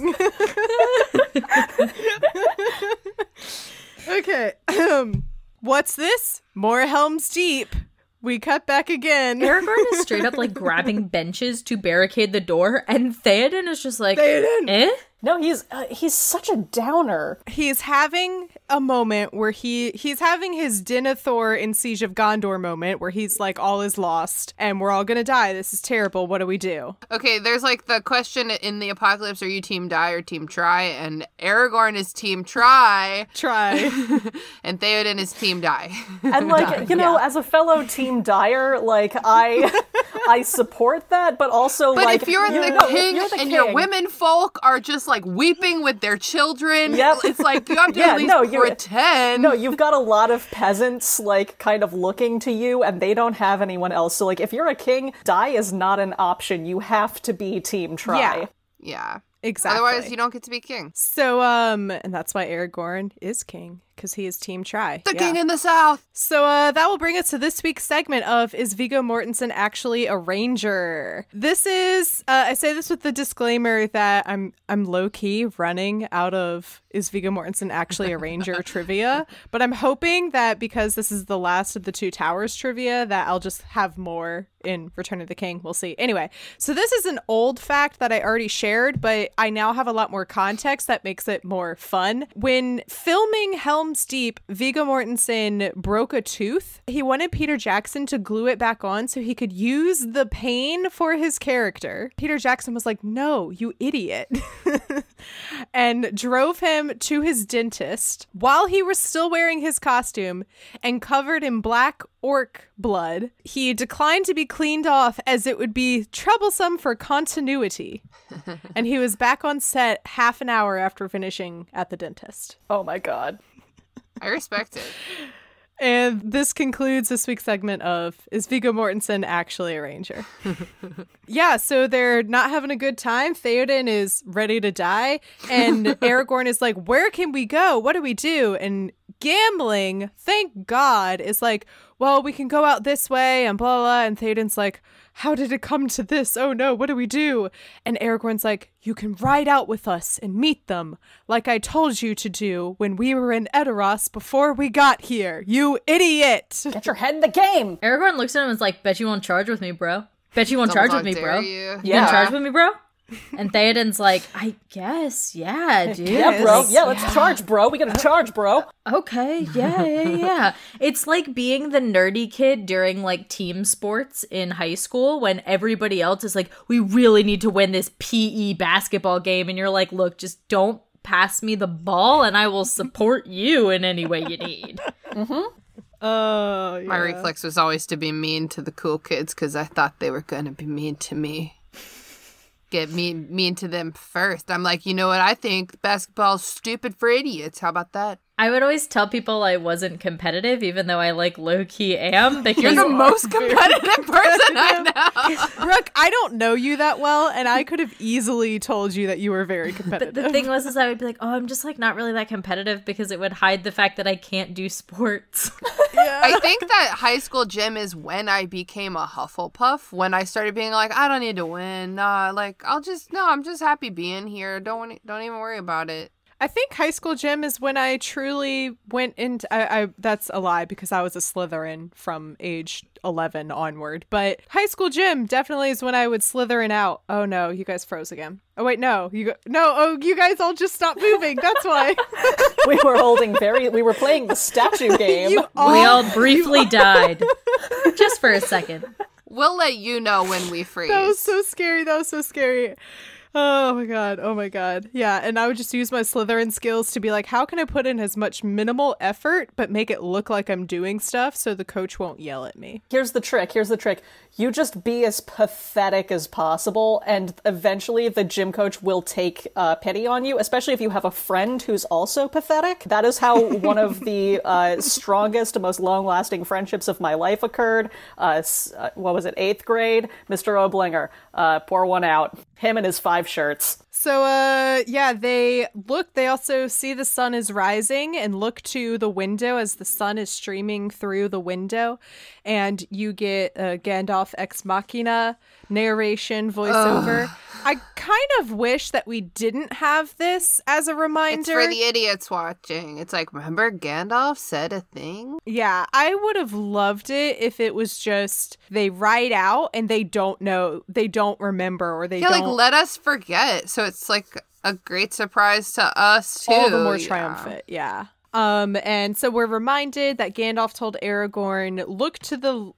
The ring. Okay. What's this? More Helm's Deep. We cut back again. Aragorn is straight up like grabbing benches to barricade the door, and Theoden is just like, eh? No, he's such a downer. He's having a moment where he's having his Denethor in Siege of Gondor moment where he's like, all is lost and we're all gonna die. This is terrible. What do we do? Okay, there's like the question in the apocalypse, are you team die or team try? And Aragorn is team try. And Theoden is team die. And like, you know, as a fellow team dyer, like I support that, but also but like, if you're the king and your women folk are just like weeping with their children, it's like you have to at least pretend. No, you've got a lot of peasants like kind of looking to you, and they don't have anyone else. So like, if you're a king, die is not an option. You have to be team try. Yeah. Exactly. Otherwise, you don't get to be king. So, and that's why Aragorn is king, because he is team try. The king in the south. So, that will bring us to this week's segment of Is Viggo Mortensen Actually a Ranger? This is, I say this with the disclaimer that I'm low-key running out of Is Viggo Mortensen Actually a Ranger trivia, but I'm hoping that because this is the last of the Two Towers trivia, that I'll just have more in Return of the King. We'll see. Anyway, so this is an old fact that I already shared, but I now have a lot more context that makes it more fun. When filming Helm's Deep, Viggo Mortensen broke a tooth. He wanted Peter Jackson to glue it back on so he could use the pain for his character. Peter Jackson was like, no, you idiot. And drove him to his dentist while he was still wearing his costume and covered in black orc blood. He declined to be cleaned off as it would be troublesome for continuity. And he was back on set half an hour after finishing at the dentist. Oh my god. I respect it. And this concludes this week's segment of Is Viggo Mortensen Actually a Ranger? Yeah, so they're not having a good time. Theoden is ready to die. And Aragorn is like, where can we go? What do we do? And Gambling, thank God, is like, well, we can go out this way and blah, blah. And Theoden's like, how did it come to this? Oh no, what do we do? And Aragorn's like, you can ride out with us and meet them, like I told you to do when we were in Edoras before we got here, you idiot! Get your head in the game! Aragorn looks at him and is like, bet you won't charge with me, bro. Bet you won't charge with me, bro. You gonna charge with me, bro? And Theoden's like, I guess, yeah, dude. Yeah, bro. Yeah, let's charge, bro. We gotta charge, bro. Okay, yeah. It's like being the nerdy kid during, like, team sports in high school when everybody else is like, we really need to win this PE basketball game. And you're like, look, just don't pass me the ball and I will support you in any way you need. Mm-hmm. Oh, yeah. My reflex was always to be mean to the cool kids because I thought they were gonna be mean to me. Get mean to them first. I'm like, you know what? I think basketball's stupid for idiots. How about that? I would always tell people I wasn't competitive, even though I like low-key am. Because you're the most competitive person I know. Brooke, I don't know you that well, and I could have easily told you that you were very competitive. But the thing was, is I would be like, oh, I'm just like not really that competitive, because it would hide the fact that I can't do sports. Yeah. I think that high school gym is when I became a Hufflepuff, when I started being like, I don't need to win. I'm just happy being here. Don't even worry about it. I think high school gym is when I truly went into... that's a lie, because I was a Slytherin from age 11 onward. But high school gym definitely is when I would Slytherin out. Oh no, you guys froze again. Oh wait, no. You guys all just stopped moving. That's why. We were playing the statue game. We all briefly died. Just for a second. We'll let you know when we freeze. That was so scary. Oh my god. Yeah, and I would just use my Slytherin skills to be like, how can I put in as much minimal effort but make it look like I'm doing stuff so the coach won't yell at me? Here's the trick. You just be as pathetic as possible, and eventually the gym coach will take pity on you, especially if you have a friend who's also pathetic. That is how one of the strongest and most long-lasting friendships of my life occurred. What was it, 8th grade? Mr. Oblinger. Pour one out. Him and his 5 shirts. So, they also see the sun is rising and look to the window as the sun is streaming through the window. And you get Gandalf Ex Machina narration voiceover. I kind of wish that we didn't have this as a reminder. It's for the idiots watching. It's like, remember Gandalf said a thing? Yeah, I would have loved it if it was just they write out and they don't know, they don't remember, or they don't... like, let us forget. So it's like a great surprise to us too. All the more triumphant, yeah. And so we're reminded that Gandalf told Aragorn, look to the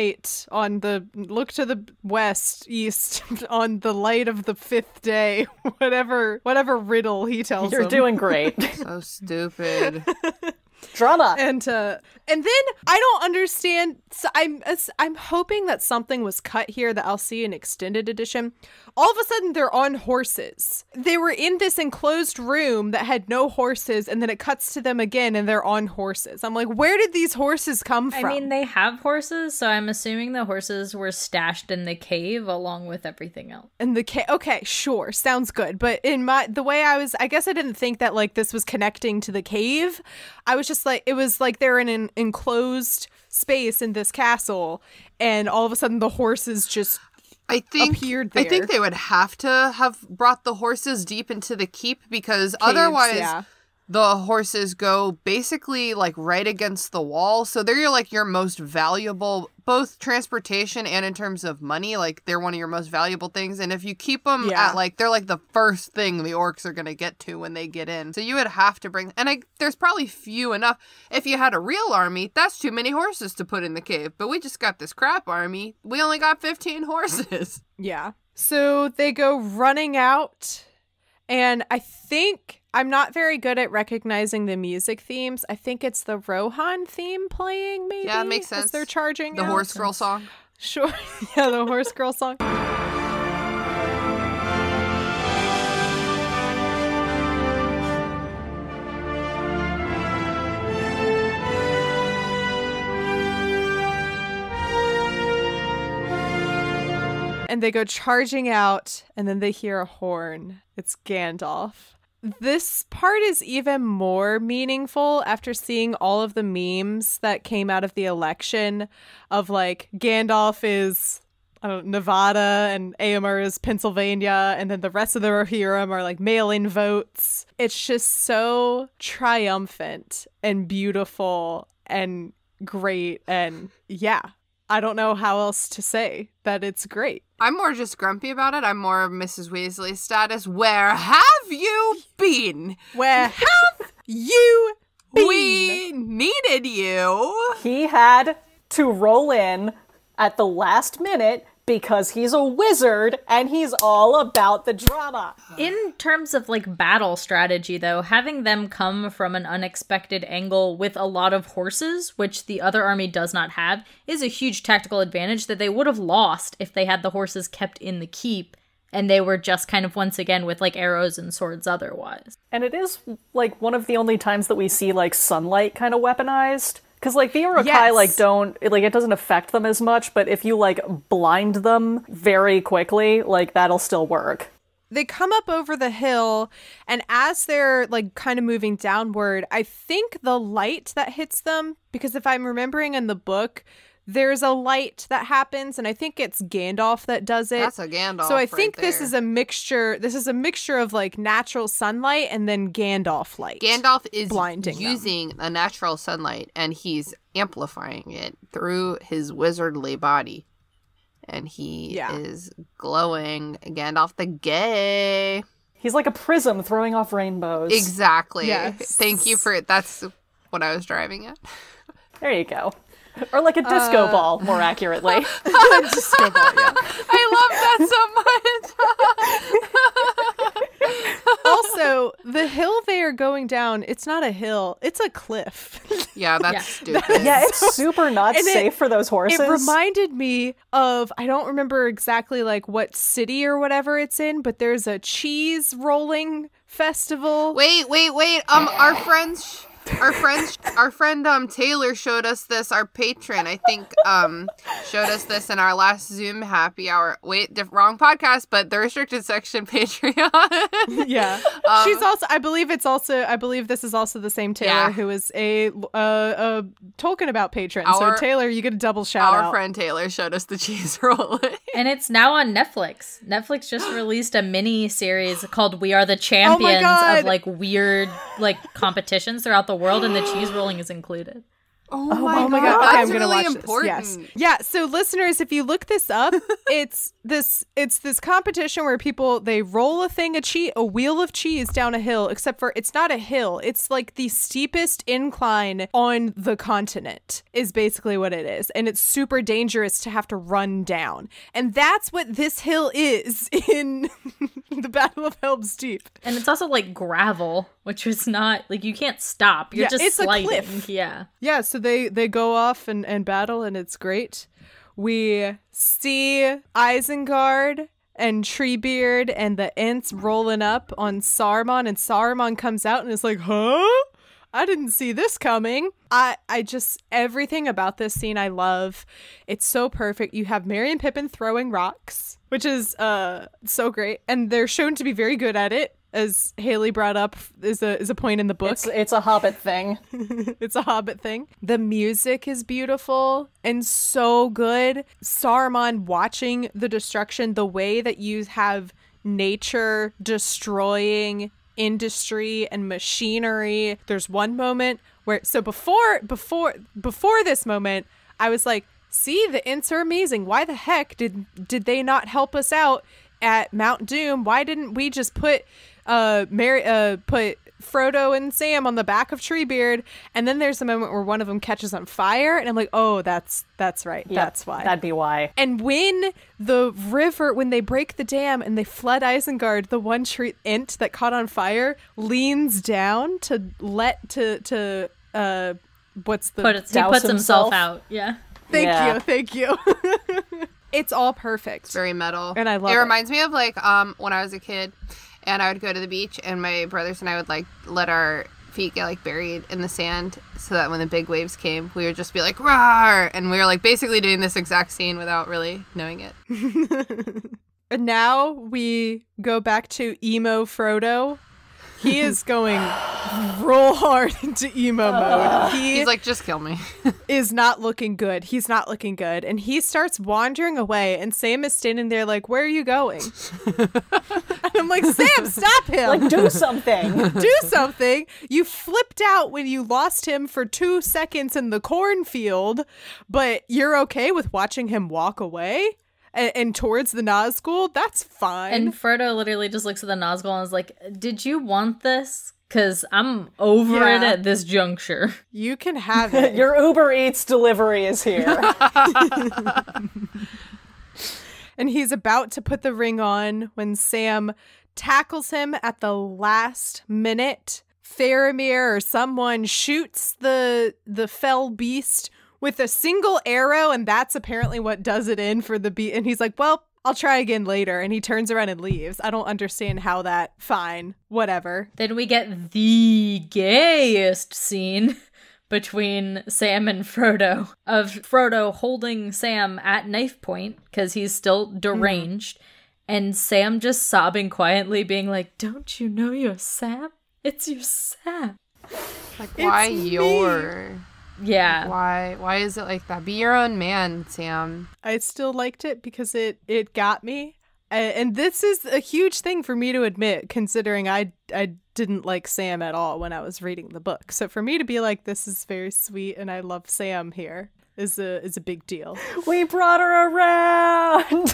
west, east, on the light of the 5th day, whatever riddle he tells him. You're doing great. So stupid. Drama. And then I don't understand. So I'm hoping that something was cut here that I'll see in extended edition. All of a sudden, they're on horses. They were in this enclosed room that had no horses, and then it cuts to them again, and they're on horses. I'm like, where did these horses come from? I mean, they have horses, so I'm assuming the horses were stashed in the cave along with everything else. In the cave? Okay, sure, sounds good. But I guess I didn't think that like this was connecting to the cave. I was just like, it was like they're in an enclosed space in this castle, and all of a sudden the horses just appeared there. I think they would have to have brought the horses deep into the keep, because otherwise the horses go basically like right against the wall. So they're like your most valuable, both transportation and in terms of money. Like they're one of your most valuable things. And if you keep them at like, they're like the first thing the orcs are going to get to when they get in. So you would have to bring, and there's probably few enough. If you had a real army, that's too many horses to put in the cave. But we just got this crap army. We only got 15 horses. Yeah. So they go running out, and I think I'm not very good at recognizing the music themes. I think it's the Rohan theme playing, maybe? Yeah, it makes sense. As they're charging The out. Horse Girl song. Sure. Yeah, the Horse Girl song. And they go charging out, and then they hear a horn. It's Gandalf. This part is even more meaningful after seeing all of the memes that came out of the election of like Gandalf is Nevada and Aemir is Pennsylvania, and then the rest of the Rohirrim are like mail-in votes. It's just so triumphant and beautiful and great, and yeah. I don't know how else to say that it's great. I'm more just grumpy about it. I'm more of Mrs. Weasley's status. Where have you been? Where have you been? We needed you. He had to roll in at the last minute because he's a wizard and he's all about the drama. In terms of like battle strategy though, having them come from an unexpected angle with a lot of horses, which the other army does not have, is a huge tactical advantage that they would have lost if they had the horses kept in the keep and they were just kind of once again with like arrows and swords otherwise. And it is like one of the only times that we see like sunlight kind of weaponized. Because, like, the Uruk-hai, like, don't, like, it doesn't affect them as much, but if you, like, blind them very quickly, like, that'll still work. They come up over the hill, and as they're, like, kind of moving downward, I think the light that hits them, because if I'm remembering in the book, there's a light that happens, and I think it's Gandalf that does it. That's a Gandalf. So I think right this is a mixture. This is a mixture of like natural sunlight and then Gandalf light. Gandalf is blinding using a natural sunlight, and he's amplifying it through his wizardly body, and he is glowing. Gandalf the Gay. He's like a prism throwing off rainbows. Exactly. Yes. Thank you for it. That's what I was driving at. There you go. Or like a disco ball, more accurately. Disco ball, yeah. I love that so much. Also, the hill they are going down, it's not a hill, it's a cliff. Yeah, that's stupid. Yeah, it's super not safe for those horses. It reminded me of, I don't remember exactly like what city or whatever it's in, but there's a cheese rolling festival. Wait. Our friend Taylor showed us this. Our patron, I think, showed us this in our last Zoom happy hour. Wait, wrong podcast, but the restricted section Patreon. Yeah, she's also. I believe this is also the same Taylor who is a Tolkien About patron. So Taylor, you get a double shout out. Our friend Taylor showed us the cheese roll, and it's now on Netflix. Netflix just released a mini series called "We Are the Champions" of like weird like competitions throughout the world, and the cheese rolling is included. Oh my god! Okay, That's I'm gonna really watch important. This. Yes. Yeah. So listeners, if you look this up, it's this competition where people they roll a wheel of cheese down a hill. Except for it's not a hill. It's like the steepest incline on the continent is basically what it is, and it's super dangerous to have to run down. And that's what this hill is in the Battle of Helm's Deep. And it's also like gravel, which is not like you can't stop. You're just it's sliding. A cliff. Yeah. Yeah, so they go off and battle, and it's great. We see Isengard and Treebeard and the Ents rolling up on Saruman, and Saruman comes out and is like, huh? I didn't see this coming. I just, everything about this scene I love. It's so perfect. You have Merry and Pippin throwing rocks, which is so great. And they're shown to be very good at it, as Haley brought up, is a point in the book. It's a Hobbit thing. It's a Hobbit thing. The music is beautiful and so good. Saruman watching the destruction, the way that you have nature destroying industry and machinery. There's one moment where, so before this moment, I was like, see, the Ents are amazing. Why the heck did they not help us out at Mount Doom? Why didn't we just put Frodo and Sam on the back of Treebeard? And then there's a moment where one of them catches on fire, and I'm like, oh, that's right. Yep, that's why. That'd be why. And when they break the dam and they flood Isengard, the one Ent that caught on fire leans down to what's the he puts himself out. Yeah. Thank you. It's all perfect. It's very metal. And I love it. It reminds me of like when I was a kid and I would go to the beach and my brothers and I would like let our feet get like buried in the sand so that when the big waves came, we would just be like, "Roar!" And we were like basically doing this exact scene without really knowing it. And now we go back to emo Frodo. He is going real hard into emo mode. He's like, just kill me. Is not looking good. He's not looking good. And he starts wandering away, and Sam is standing there like, where are you going? And I'm like, Sam, stop him. Like, do something. Do something. You flipped out when you lost him for 2 seconds in the cornfield, but you're okay with watching him walk away? And towards the Nazgul, that's fine. And Frodo literally just looks at the Nazgul and is like, did you want this? Because I'm over it at this juncture. You can have it. Your Uber Eats delivery is here. And he's about to put the ring on when Sam tackles him at the last minute. Faramir or someone shoots the fell beast with a single arrow, and that's apparently what does it in for the beast. And he's like, well, I'll try again later. And he turns around and leaves. I don't understand how that, fine, whatever. Then we get the gayest scene between Sam and Frodo, of Frodo holding Sam at knife point because he's still deranged, and Sam just sobbing quietly, being like, "Don't you know you're Sam? It's your Sam." Like, why your? Yeah. Like, why is it like that? Be your own man, Sam. I still liked it because it got me. And this is a huge thing for me to admit, considering I didn't like Sam at all when I was reading the book. So for me to be like, this is very sweet and I love Sam here is a big deal. We brought her around!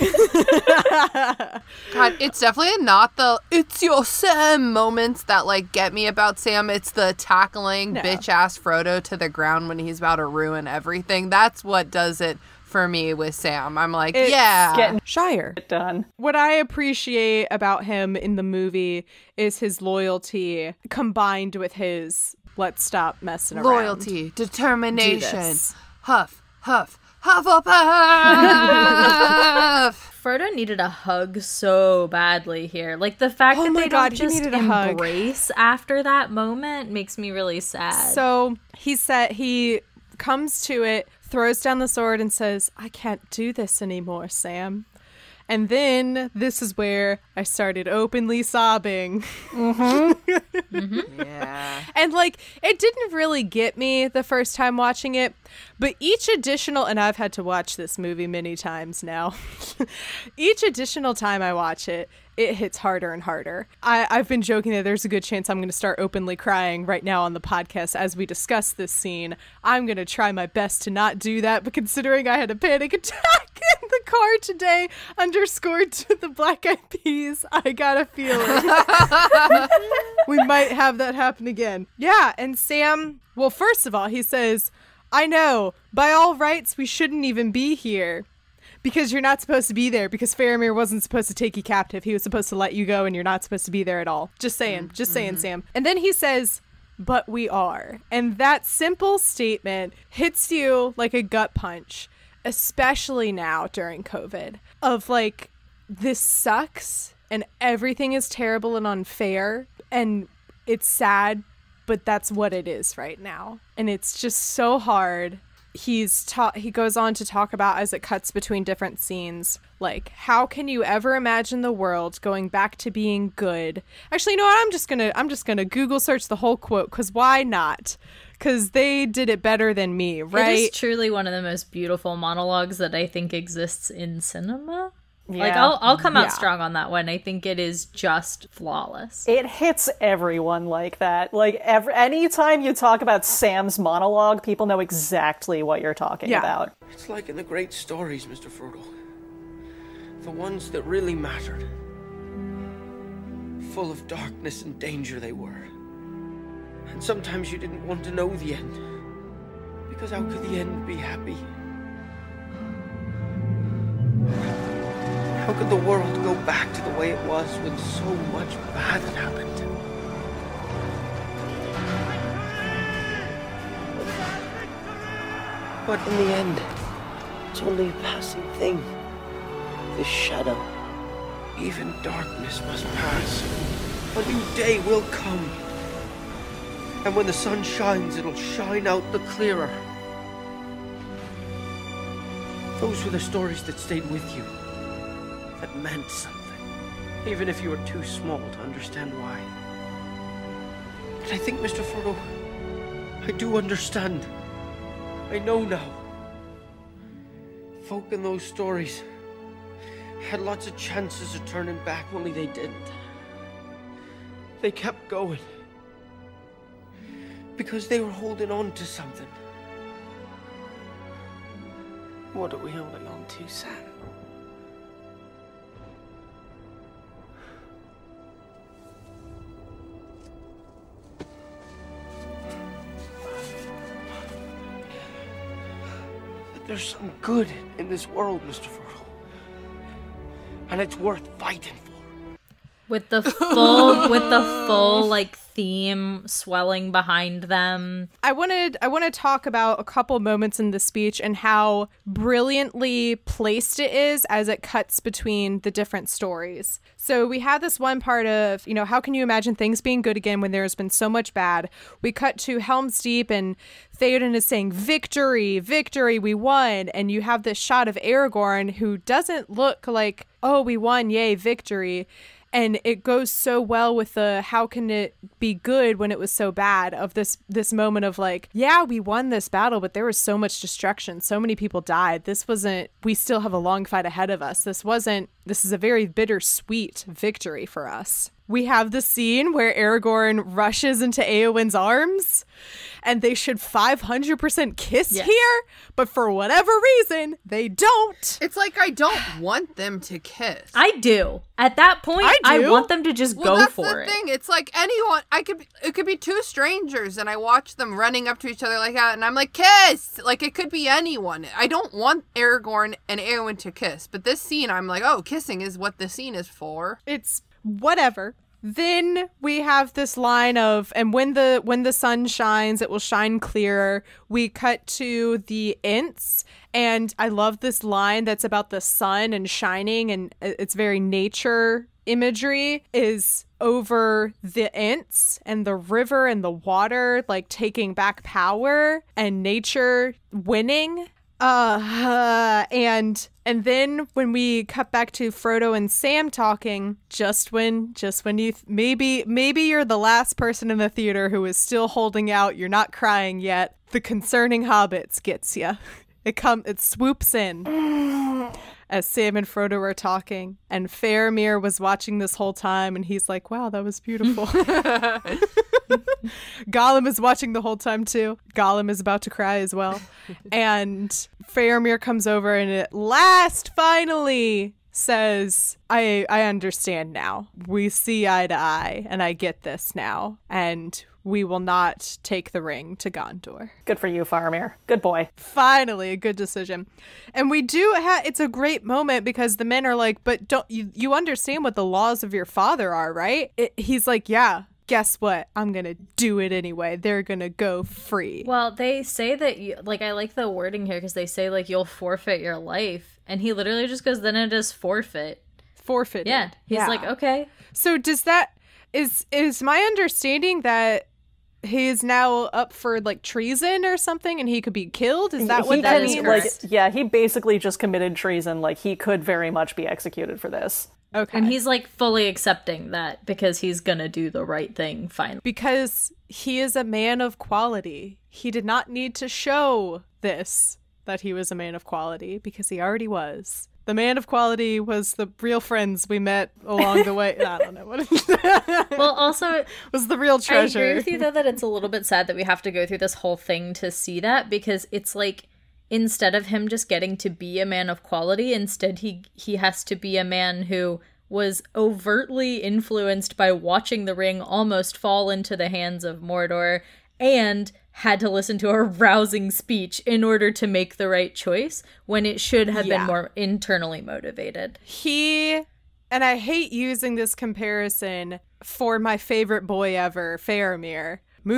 God, it's definitely not the "it's your Sam" moments that like get me about Sam. It's the tackling bitch-ass Frodo to the ground when he's about to ruin everything. That's what does it for me with Sam. I'm like, getting Shire done. What I appreciate about him in the movie is his loyalty combined with his let's stop messing around. Loyalty, determination, huff, huff, Hufflepuff! Frodo needed a hug so badly here. Like, the fact that they don't just embrace after that moment makes me really sad. So he comes to it, throws down the sword and says, "I can't do this anymore, Sam." And then this is where I started openly sobbing. Yeah. And like, it didn't really get me the first time watching it, but each additional, and I've had to watch this movie many times now, each additional time I watch it, it hits harder and harder. I've been joking that there's a good chance I'm going to start openly crying right now on the podcast as we discuss this scene. I'm going to try my best to not do that, but considering I had a panic attack in the car today, underscored to the Black Eyed Peas, I got a feeling we might have that happen again. Yeah, and Sam, well, first of all, he says, "I know, by all rights, we shouldn't even be here. Because you're not supposed to be there, because Faramir wasn't supposed to take you captive. He was supposed to let you go, and you're not supposed to be there at all. Just saying, Sam." And then he says, "But we are." And that simple statement hits you like a gut punch, especially now during COVID, of like, this sucks, and everything is terrible and unfair, and it's sad, but that's what it is right now. And it's just so hard. He goes on to talk about, as it cuts between different scenes, like, how can you ever imagine the world going back to being good? Actually, you know what? I'm just gonna Google search the whole quote, because why not? Because they did it better than me, right? It is truly one of the most beautiful monologues that I think exists in cinema. Yeah. Like, I'll come out strong on that one. I think it is just flawless. It hits everyone like that. Like, anytime you talk about Sam's monologue, people know exactly what you're talking about. It's like in the great stories, Mr. Frodo. The ones that really mattered. Full of darkness and danger they were. And sometimes you didn't want to know the end. Because how could the end be happy? How could the world go back to the way it was when so much bad had happened? But in the end, it's only a passing thing. This shadow. Even darkness must pass. A new day will come. And when the sun shines, it'll shine out the clearer. Those were the stories that stayed with you. That meant something, even if you were too small to understand why. But I think, Mr. Frodo, I do understand. I know now. Folk in those stories had lots of chances of turning back, only they didn't. They kept going. Because they were holding on to something. What are we holding on to, Sam? There's some good in this world, Mr. Frodo. And it's worth fighting for. with the full like theme swelling behind them. I want to talk about a couple moments in the speech and how brilliantly placed it is as it cuts between the different stories. So we have this one part of, you know, how can you imagine things being good again when there's been so much bad? We cut to Helm's Deep and Theoden is saying, victory, victory, we won. And you have this shot of Aragorn who doesn't look like, oh, we won, yay, victory. And it goes so well with the how can it be good when it was so bad of this moment of like, yeah, we won this battle, but there was so much destruction. So many people died. We still have a long fight ahead of us. This is a very bittersweet victory for us. We have the scene where Aragorn rushes into Éowyn's arms and they should 500% kiss here, but for whatever reason, they don't. It's like, I don't want them to kiss. I do. At that point, I want them to just go for it. That's the thing. It's like anyone, it could be two strangers and I watch them running up to each other like that and I'm like, kiss! Like, it could be anyone. I don't want Aragorn and Éowyn to kiss, but this scene, I'm like, oh, kissing is what the scene is for. It's whatever. Then we have this line of, and when the sun shines, it will shine clearer. We cut to the Ents, and I love this line that's about the sun and shining, and it's very nature imagery, is over the Ents and the river and the water, like taking back power and nature winning. And then when we cut back to Frodo and Sam talking, just when you maybe you're the last person in the theater who is still holding out, you're not crying yet, the concerning hobbits gets ya. It swoops in as Sam and Frodo are talking, and Faramir was watching this whole time, and he's like, wow, that was beautiful. Gollum is watching the whole time too. Gollum is about to cry as well. And Faramir comes over and at last finally says, I understand now. We see eye to eye, and I get this now. And we will not take the ring to Gondor. Good for you, Faramir. Good boy. Finally, a good decision. And we do it's a great moment because the men are like, but don't you understand what the laws of your father are, right? He's like, yeah. Guess what? I'm gonna do it anyway. They're gonna go free. Well, they say that I like the wording here because they say like you'll forfeit your life, and he literally just goes, then it is forfeit. Forfeit. Yeah. He's like, okay. So does that is my understanding that he's now up for like treason or something, and he could be killed? Is that what that means? Like, yeah, he basically just committed treason. Like, he could very much be executed for this. Okay. And he's like fully accepting that because he's gonna do the right thing finally. Because he is a man of quality. He did not need to show this, that he was a man of quality, because he already was. The man of quality was the real friends we met along the way. I don't know what it is. Well, also, was the real treasure. I agree with you, though, that it's a little bit sad that we have to go through this whole thing to see that, because it's like, instead of him just getting to be a man of quality, instead he has to be a man who was overtly influenced by watching the ring almost fall into the hands of Mordor and had to listen to a rousing speech in order to make the right choice when it should have been more internally motivated. And I hate using this comparison for my favorite boy ever, Faramir.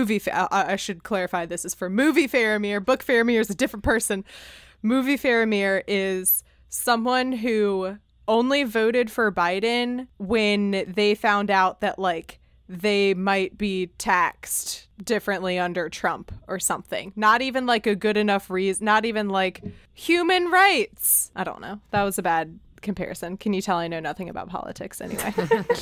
I should clarify, this is for movie Faramir. Book Faramir is a different person. Movie Faramir is someone who only voted for Biden when they found out that, like, they might be taxed differently under Trump or something. Not even, like, a good enough reason. Not even, like, human rights. I don't know. That was a bad comparison. Can you tell I know nothing about politics anyway?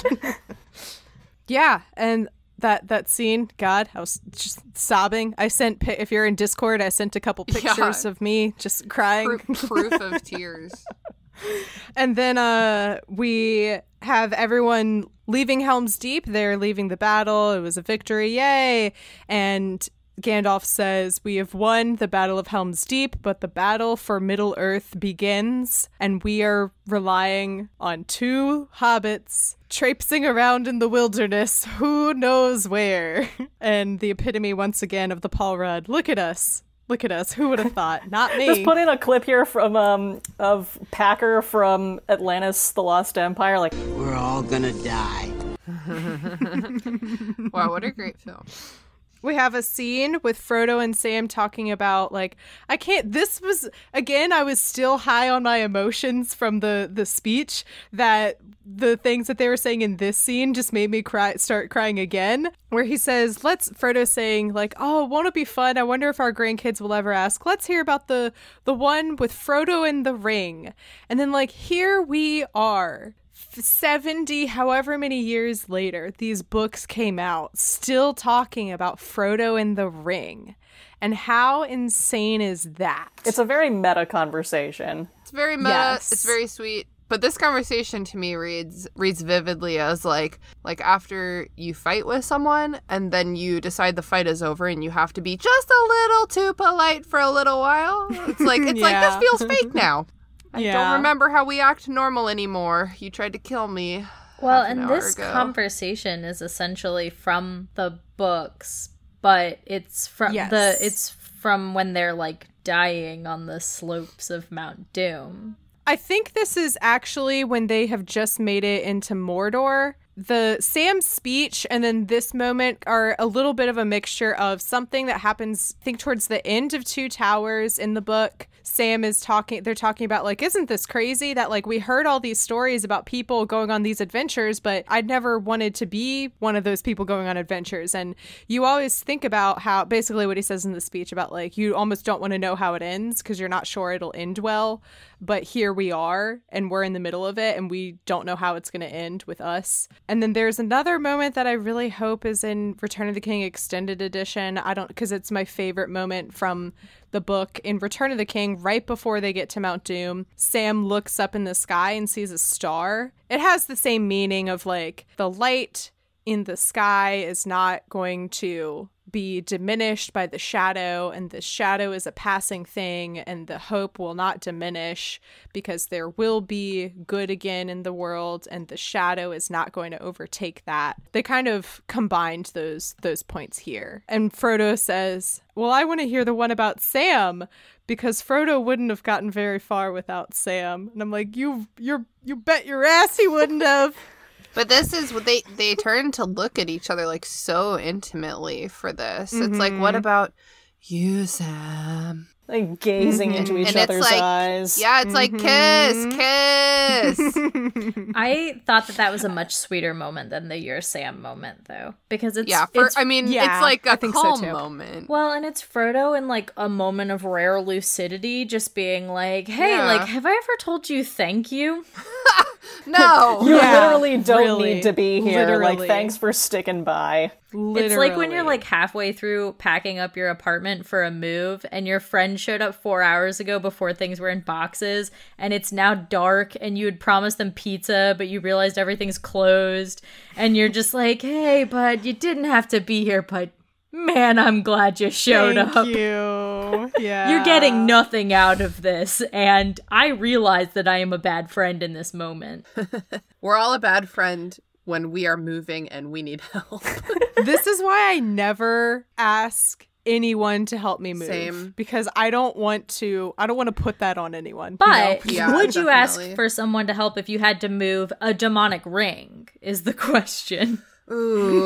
Yeah, and that scene, God, I was just sobbing. I sent, if you're in Discord, I sent a couple pictures of me just crying. Proof of tears. And then we have everyone leaving Helm's Deep. They're leaving the battle. It was a victory, yay! And Gandalf says, we have won the Battle of Helm's Deep, but the battle for Middle-earth begins, and we are relying on two hobbits traipsing around in the wilderness, who knows where. And the epitome, once again, of the Paul Rudd. Look at us. Look at us. Who would have thought? Not me. Just put in a clip here from of Packer from Atlantis: The Lost Empire. Like, we're all gonna die. Wow, what a great film. We have a scene with Frodo and Sam talking about, like, this was, again, I was still high on my emotions from the speech, that the things that they were saying in this scene just made me start crying again, where he says, Frodo saying, like, oh, won't it be fun? I wonder if our grandkids will ever ask. Let's hear about the one with Frodo and the ring. And then, like, here we are. 70 however many years later, these books came out still talking about Frodo and the ring. And how insane is that? It's a very meta conversation. It's very meta. Yes. It's very sweet. But this conversation to me reads vividly as like after you fight with someone and then you decide the fight is over and you have to be just a little too polite for a little while. It's like this feels fake now. I don't remember how we act normal anymore. You tried to kill me. Well, and this conversation is essentially from the books, but it's from it's from when they're like dying on the slopes of Mount Doom. I think this is actually when they have just made it into Mordor. The Sam's speech and then this moment are a little bit of a mixture of something that happens, I think, towards the end of Two Towers in the book. Sam is they're talking about, like, isn't this crazy that, like, we heard all these stories about people going on these adventures, but I'd never wanted to be one of those people going on adventures. And you always think about how, basically what he says in the speech about, like, you almost don't want to know how it ends because you're not sure it'll end well. But here we are, and we're in the middle of it, and we don't know how it's going to end with us. And then there's another moment that I really hope is in Return of the King Extended Edition. Because it's my favorite moment from the book. In Return of the King, right before they get to Mount Doom, Sam looks up in the sky and sees a star. It has the same meaning of, like, the light in the sky is not going to be diminished by the shadow, and the shadow is a passing thing, and the hope will not diminish because there will be good again in the world, and the shadow is not going to overtake that. They kind of combined those points here. And Frodo says, well, I want to hear the one about Sam, because Frodo wouldn't have gotten very far without Sam. And I'm like, you bet your ass he wouldn't have. But this is what they turn to look at each other, like, so intimately for this. Mm-hmm. It's like, what about you, Sam? Like gazing into each other's eyes. Yeah, it's like, kiss. I thought that was a much sweeter moment than the You're Sam moment, though. Because it's like a calm moment. Well, and it's Frodo in, like, a moment of rare lucidity, just being like, hey, like, have I ever told you thank you? No. You literally don't need to be here. Literally. Like, thanks for sticking by. Literally. It's like when you're, like, halfway through packing up your apartment for a move and your friend showed up 4 hours ago before things were in boxes and it's now dark and you had promised them pizza but you realized everything's closed and you're just like, hey, bud, you didn't have to be here, but man, I'm glad you showed up. Thank you. Yeah. You're getting nothing out of this, and I realize that I am a bad friend in this moment. We're all a bad friend when we are moving and we need help. This is why I never ask anyone to help me move. Same. Because I don't want to put that on anyone. But would you ask for someone to help if you had to move a demonic ring, is the question. Ooh,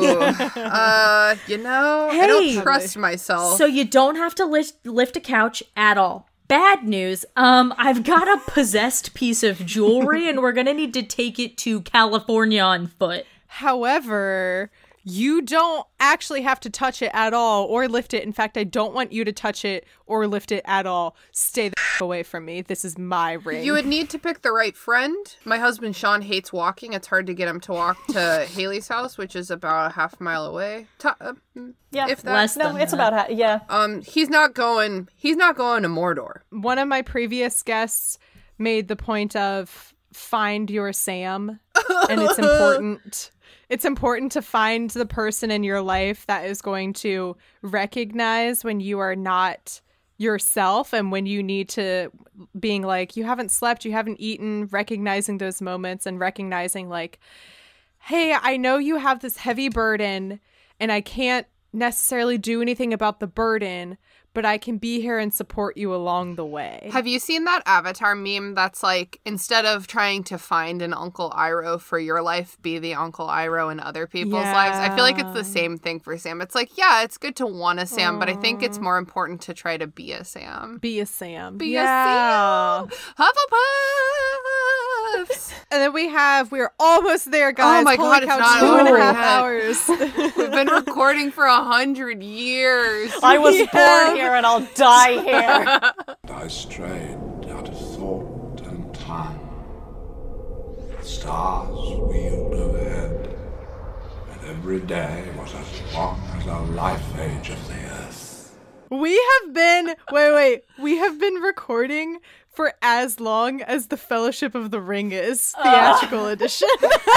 I don't trust myself. So you don't have to lift a couch at all. Bad news, I've got a possessed piece of jewelry and we're gonna need to take it to California on foot. However, you don't actually have to touch it at all or lift it. In fact, I don't want you to touch it or lift it at all. Stay the away from me. This is my ring. You would need to pick the right friend. My husband, Sean, hates walking. It's hard to get him to walk to Haley's house, which is about a half mile away. Yeah, if that. Less than it's that. About yeah. He's not going to Mordor. One of my previous guests made the point of find your Sam, and it's important. It's important to find the person in your life that is going to recognize when you are not yourself and when you need to, being like, you haven't slept, you haven't eaten, recognizing those moments and recognizing, like, hey, I know you have this heavy burden and I can't necessarily do anything about the burden, but I can be here and support you along the way. Have you seen that Avatar meme that's like, instead of trying to find an Uncle Iroh for your life, be the Uncle Iroh in other people's lives? I feel like it's the same thing for Sam. It's like, yeah, it's good to want a Sam, but I think it's more important to try to be a Sam. Be a Sam. Be a Sam. Hufflepuffs. And then we're almost there, guys. Oh my Holy God, it's cow, not 2.5 hours. We've been recording for 100 years. I was born here and I'll die here. I strayed out of thought and time. The stars wheeled overhead, and every day was as long as our life age of the earth. We have been recording for as long as the Fellowship of the Ring is, theatrical edition.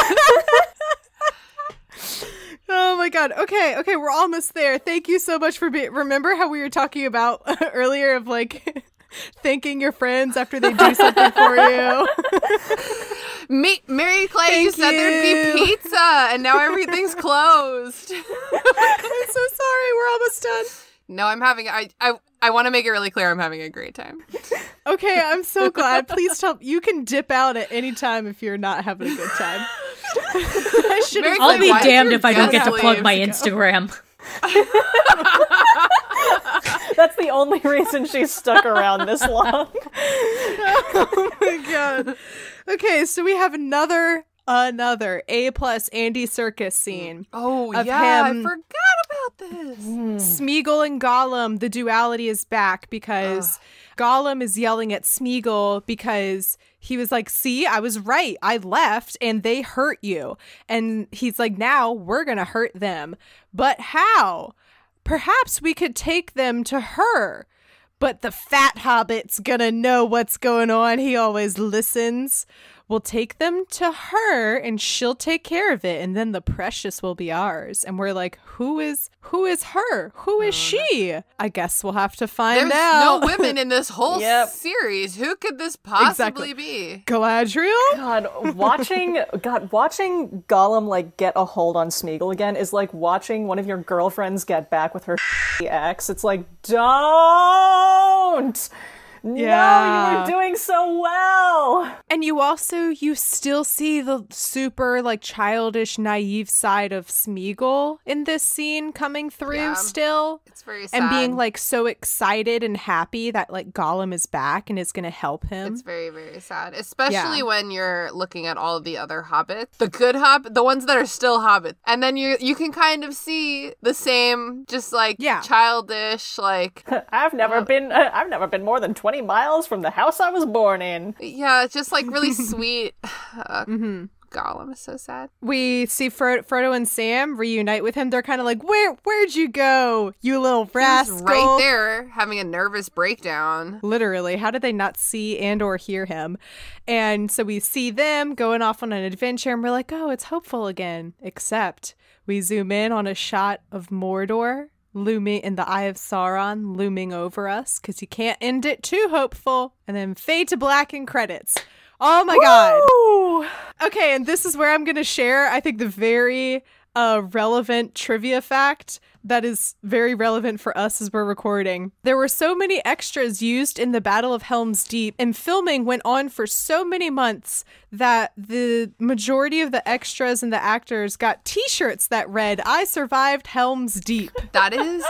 Oh my God. Okay, we're almost there. Thank you so much for remember how we were talking about earlier of like thanking your friends after they do something for you? Mary Clay, you said there'd be pizza, and now everything's closed. I'm so sorry. We're almost done. No, I'm having I want to make it really clear I'm having a great time. Okay, I'm so glad. Please tell you can dip out at any time if you're not having a good time. I'll be damned if I don't get to plug my Instagram. That's the only reason she's stuck around this long. Oh my God. Okay, so we have another A+ Andy Serkis scene. Oh of yeah, him. I forgot about this. Smeagol and Gollum, the duality is back because Gollum is yelling at Smeagol because he was like, see, I was right. I left and they hurt you. And he's like, now we're going to hurt them. But how? Perhaps we could take them to her. But the fat hobbit's going to know what's going on. He always listens. We'll take them to her and she'll take care of it. And then the precious will be ours. And we're like, who is her? Who is she? I guess we'll have to find out. There's no women in this whole series. Who could this possibly be? Galadriel? God, watching Gollum like get a hold on Smeagol again is like watching one of your girlfriends get back with her ex. It's like, don't! Yeah. No, you were doing so well. And you still see the super like childish, naive side of Smeagol in this scene coming through still. It's very sad. And being like so excited and happy that like Gollum is back and is going to help him. It's very, very sad. Especially when you're looking at all of the other hobbits. The good hobbit, the ones that are still hobbits. And then you can kind of see the same just like childish like I've never been more than 20 miles from the house I was born in. Yeah, it's just like really sweet. Gollum is so sad. We see Frodo and Sam reunite with him. They're kind of like, where'd you go, you little rascal? He's right there having a nervous breakdown. Literally. How did they not see and or hear him? And so we see them going off on an adventure and we're like, oh, it's hopeful again. Except we zoom in on a shot of Mordor looming in the Eye of Sauron looming over us because you can't end it too hopeful. And then fade to black and credits. Oh my God. Okay, and this is where I'm going to share, I think, the very relevant trivia fact that is very relevant for us as we're recording. There were so many extras used in the Battle of Helm's Deep, and filming went on for so many months that the majority of the extras and the actors got t-shirts that read, I survived Helm's Deep. That is...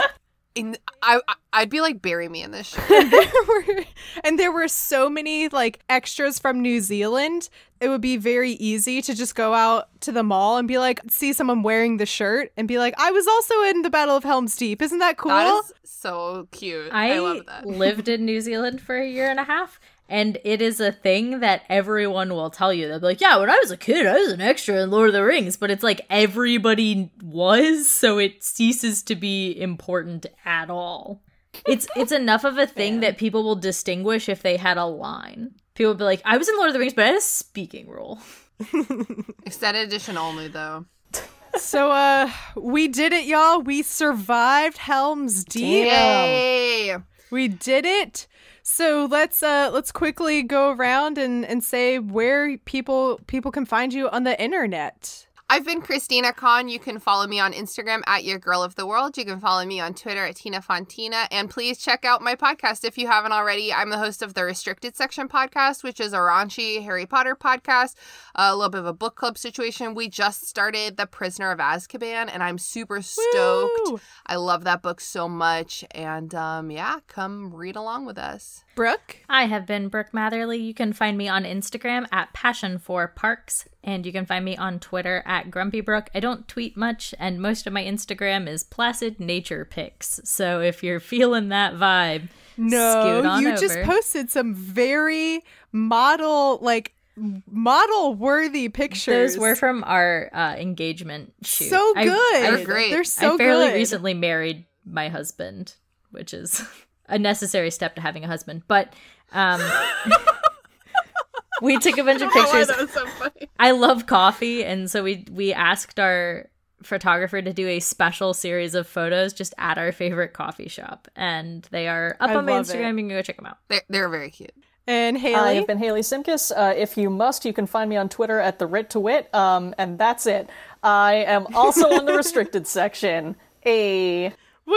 I'd be like, bury me in this shit. And there were so many like extras from New Zealand. It would be very easy to just go out to the mall and be like, see someone wearing the shirt and be like, I was also in the Battle of Helm's Deep. Isn't that cool? That is so cute. I love that. Lived in New Zealand for a year and a half. And it is a thing that everyone will tell you. They'll be like, yeah, when I was a kid, I was an extra in Lord of the Rings. But it's like everybody was, so it ceases to be important at all. It's enough of a thing that people will distinguish if they had a line. People will be like, I was in Lord of the Rings, but I had a speaking role. Extended edition only, though. So, we did it, y'all. We survived Helm's Deep. Yay! We did it. So let's quickly go around and say where people can find you on the internet. I've been Christina Kahn. You can follow me on Instagram at Your Girl of the World. You can follow me on Twitter at Tina Fontina. And please check out my podcast if you haven't already. I'm the host of the Restricted Section podcast, which is a raunchy Harry Potter podcast, a little bit of a book club situation. We just started The Prisoner of Azkaban, and I'm super stoked. Woo! I love that book so much. And yeah, come read along with us. Brooke? I have been Brooke Matherly. You can find me on Instagram at Passion4Parks, and you can find me on Twitter at Grumpy Brooke. I don't tweet much, and most of my Instagram is placid nature pics. So if you're feeling that vibe, scoot on you over. just posted some very model-worthy pictures. Those were from our engagement shoot. So good. They're great. They're so I fairly good. recently married my husband, which is a necessary step to having a husband. But we took a bunch of pictures. That was so funny. I love coffee, and so we asked our photographer to do a special series of photos just at our favorite coffee shop, and they are up on my love Instagram. it. You can go check them out. They're very cute. And I Haley? have been Haley Simkus. If you must, you can find me on Twitter at TheWrit2Wit, and that's it. I am also on the restricted section. Woo!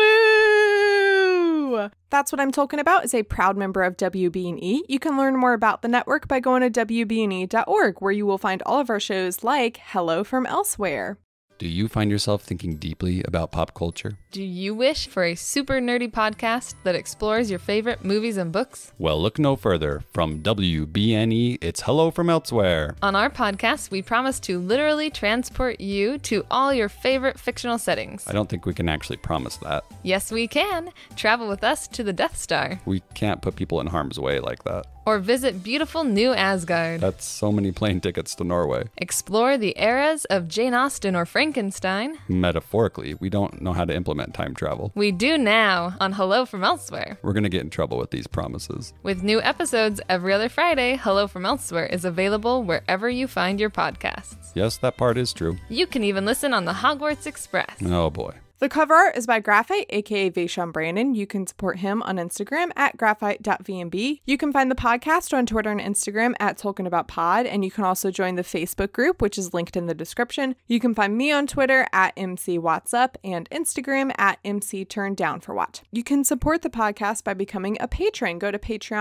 That's What I'm Talking About is a proud member of WB&E. You can learn more about the network by going to WB&E.org, where you will find all of our shows like Hello from Elsewhere. Do you find yourself thinking deeply about pop culture? Do you wish for a super nerdy podcast that explores your favorite movies and books? Well, look no further. From WBNE, it's Hello from Elsewhere. On our podcast, we promise to literally transport you to all your favorite fictional settings. I don't think we can actually promise that. Yes, we can. Travel with us to the Death Star. We can't put people in harm's way like that. Or visit beautiful New Asgard. That's so many plane tickets to Norway. Explore the eras of Jane Austen or Frankenstein. Metaphorically, we don't know how to implement time travel. We do now on Hello from Elsewhere. We're going to get in trouble with these promises. With new episodes every other Friday, Hello from Elsewhere is available wherever you find your podcasts. Yes, that part is true. You can even listen on the Hogwarts Express. Oh boy. The cover art is by Graphite, aka Vaishon Brandon. You can support him on Instagram at graphite.vnb. You can find the podcast on Twitter and Instagram at TolkienAboutPod, and you can also join the Facebook group, which is linked in the description. You can find me on Twitter at MCWhatsup and Instagram at MCTurnDownForWhat. You can support the podcast by becoming a patron. Go to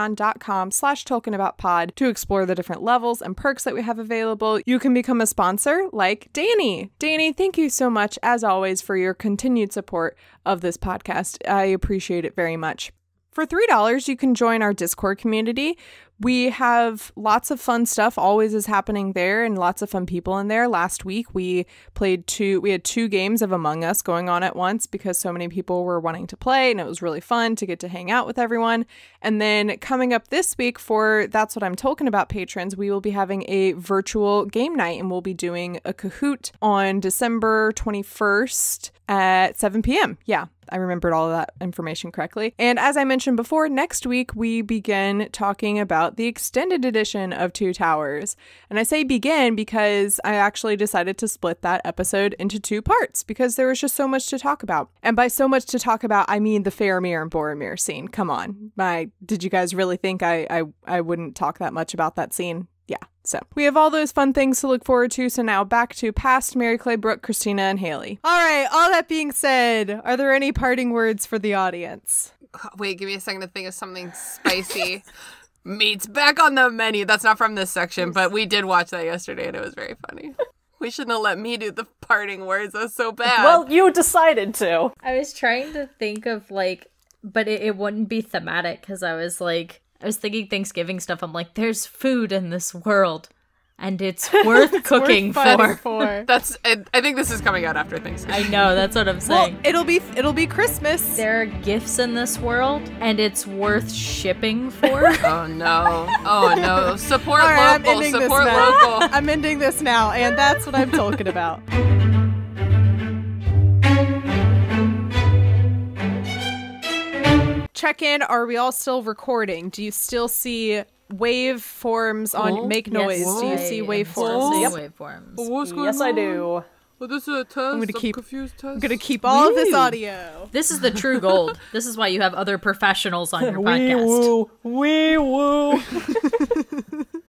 patreon.com/TolkienAboutPod to explore the different levels and perks that we have available. You can become a sponsor like Danny. Danny, thank you so much, as always, for your continued support of this podcast. I appreciate it very much. For $3, you can join our Discord community. We have lots of fun stuff always is happening there, and lots of fun people in there. Last week we had 2 games of Among Us going on at once because so many people were wanting to play, and it was really fun to get to hang out with everyone. And then coming up this week for That's What I'm Talking About patrons, we will be having a virtual game night, and we'll be doing a Kahoot on December 21st at 7 p.m. Yeah, I remembered all of that information correctly. And as I mentioned before, next week we begin talking about the extended edition of Two Towers. And I say begin because I actually decided to split that episode into 2 parts because there was just so much to talk about. And by so much to talk about, I mean the Faramir and Boromir scene. Come on. Did you guys really think I wouldn't talk that much about that scene? Yeah. So we have all those fun things to look forward to. So now back to past Mary Clay, Brooke, Christina, and Haley. All right. All that being said, are there any parting words for the audience? Wait, give me a second to think of something spicy. Meat's back on the menu. That's not from this section, but we did watch that yesterday and it was very funny. We shouldn't have let me do the parting words. That was so bad. Well, you decided to. I was trying to think of but it wouldn't be thematic because I was thinking Thanksgiving stuff. I'm like, there's food in this world, and it's worth cooking for. That's. I think this is coming out after Thanksgiving. I know, that's what I'm saying. Well, it'll be Christmas. There are gifts in this world, and it's worth shipping for. Oh no! Support right, local. Support local. I'm ending this now, and that's what I'm talking about. Check in. Are we all still recording? Do you still see waveforms on Make Noise? Yes, Do you see waveforms? Yep. Waveforms. What's going Yes, on? I do. Well, this is a test. I'm gonna keep all of this audio. This is the true gold. This is why you have other professionals on your podcast. Wee woo.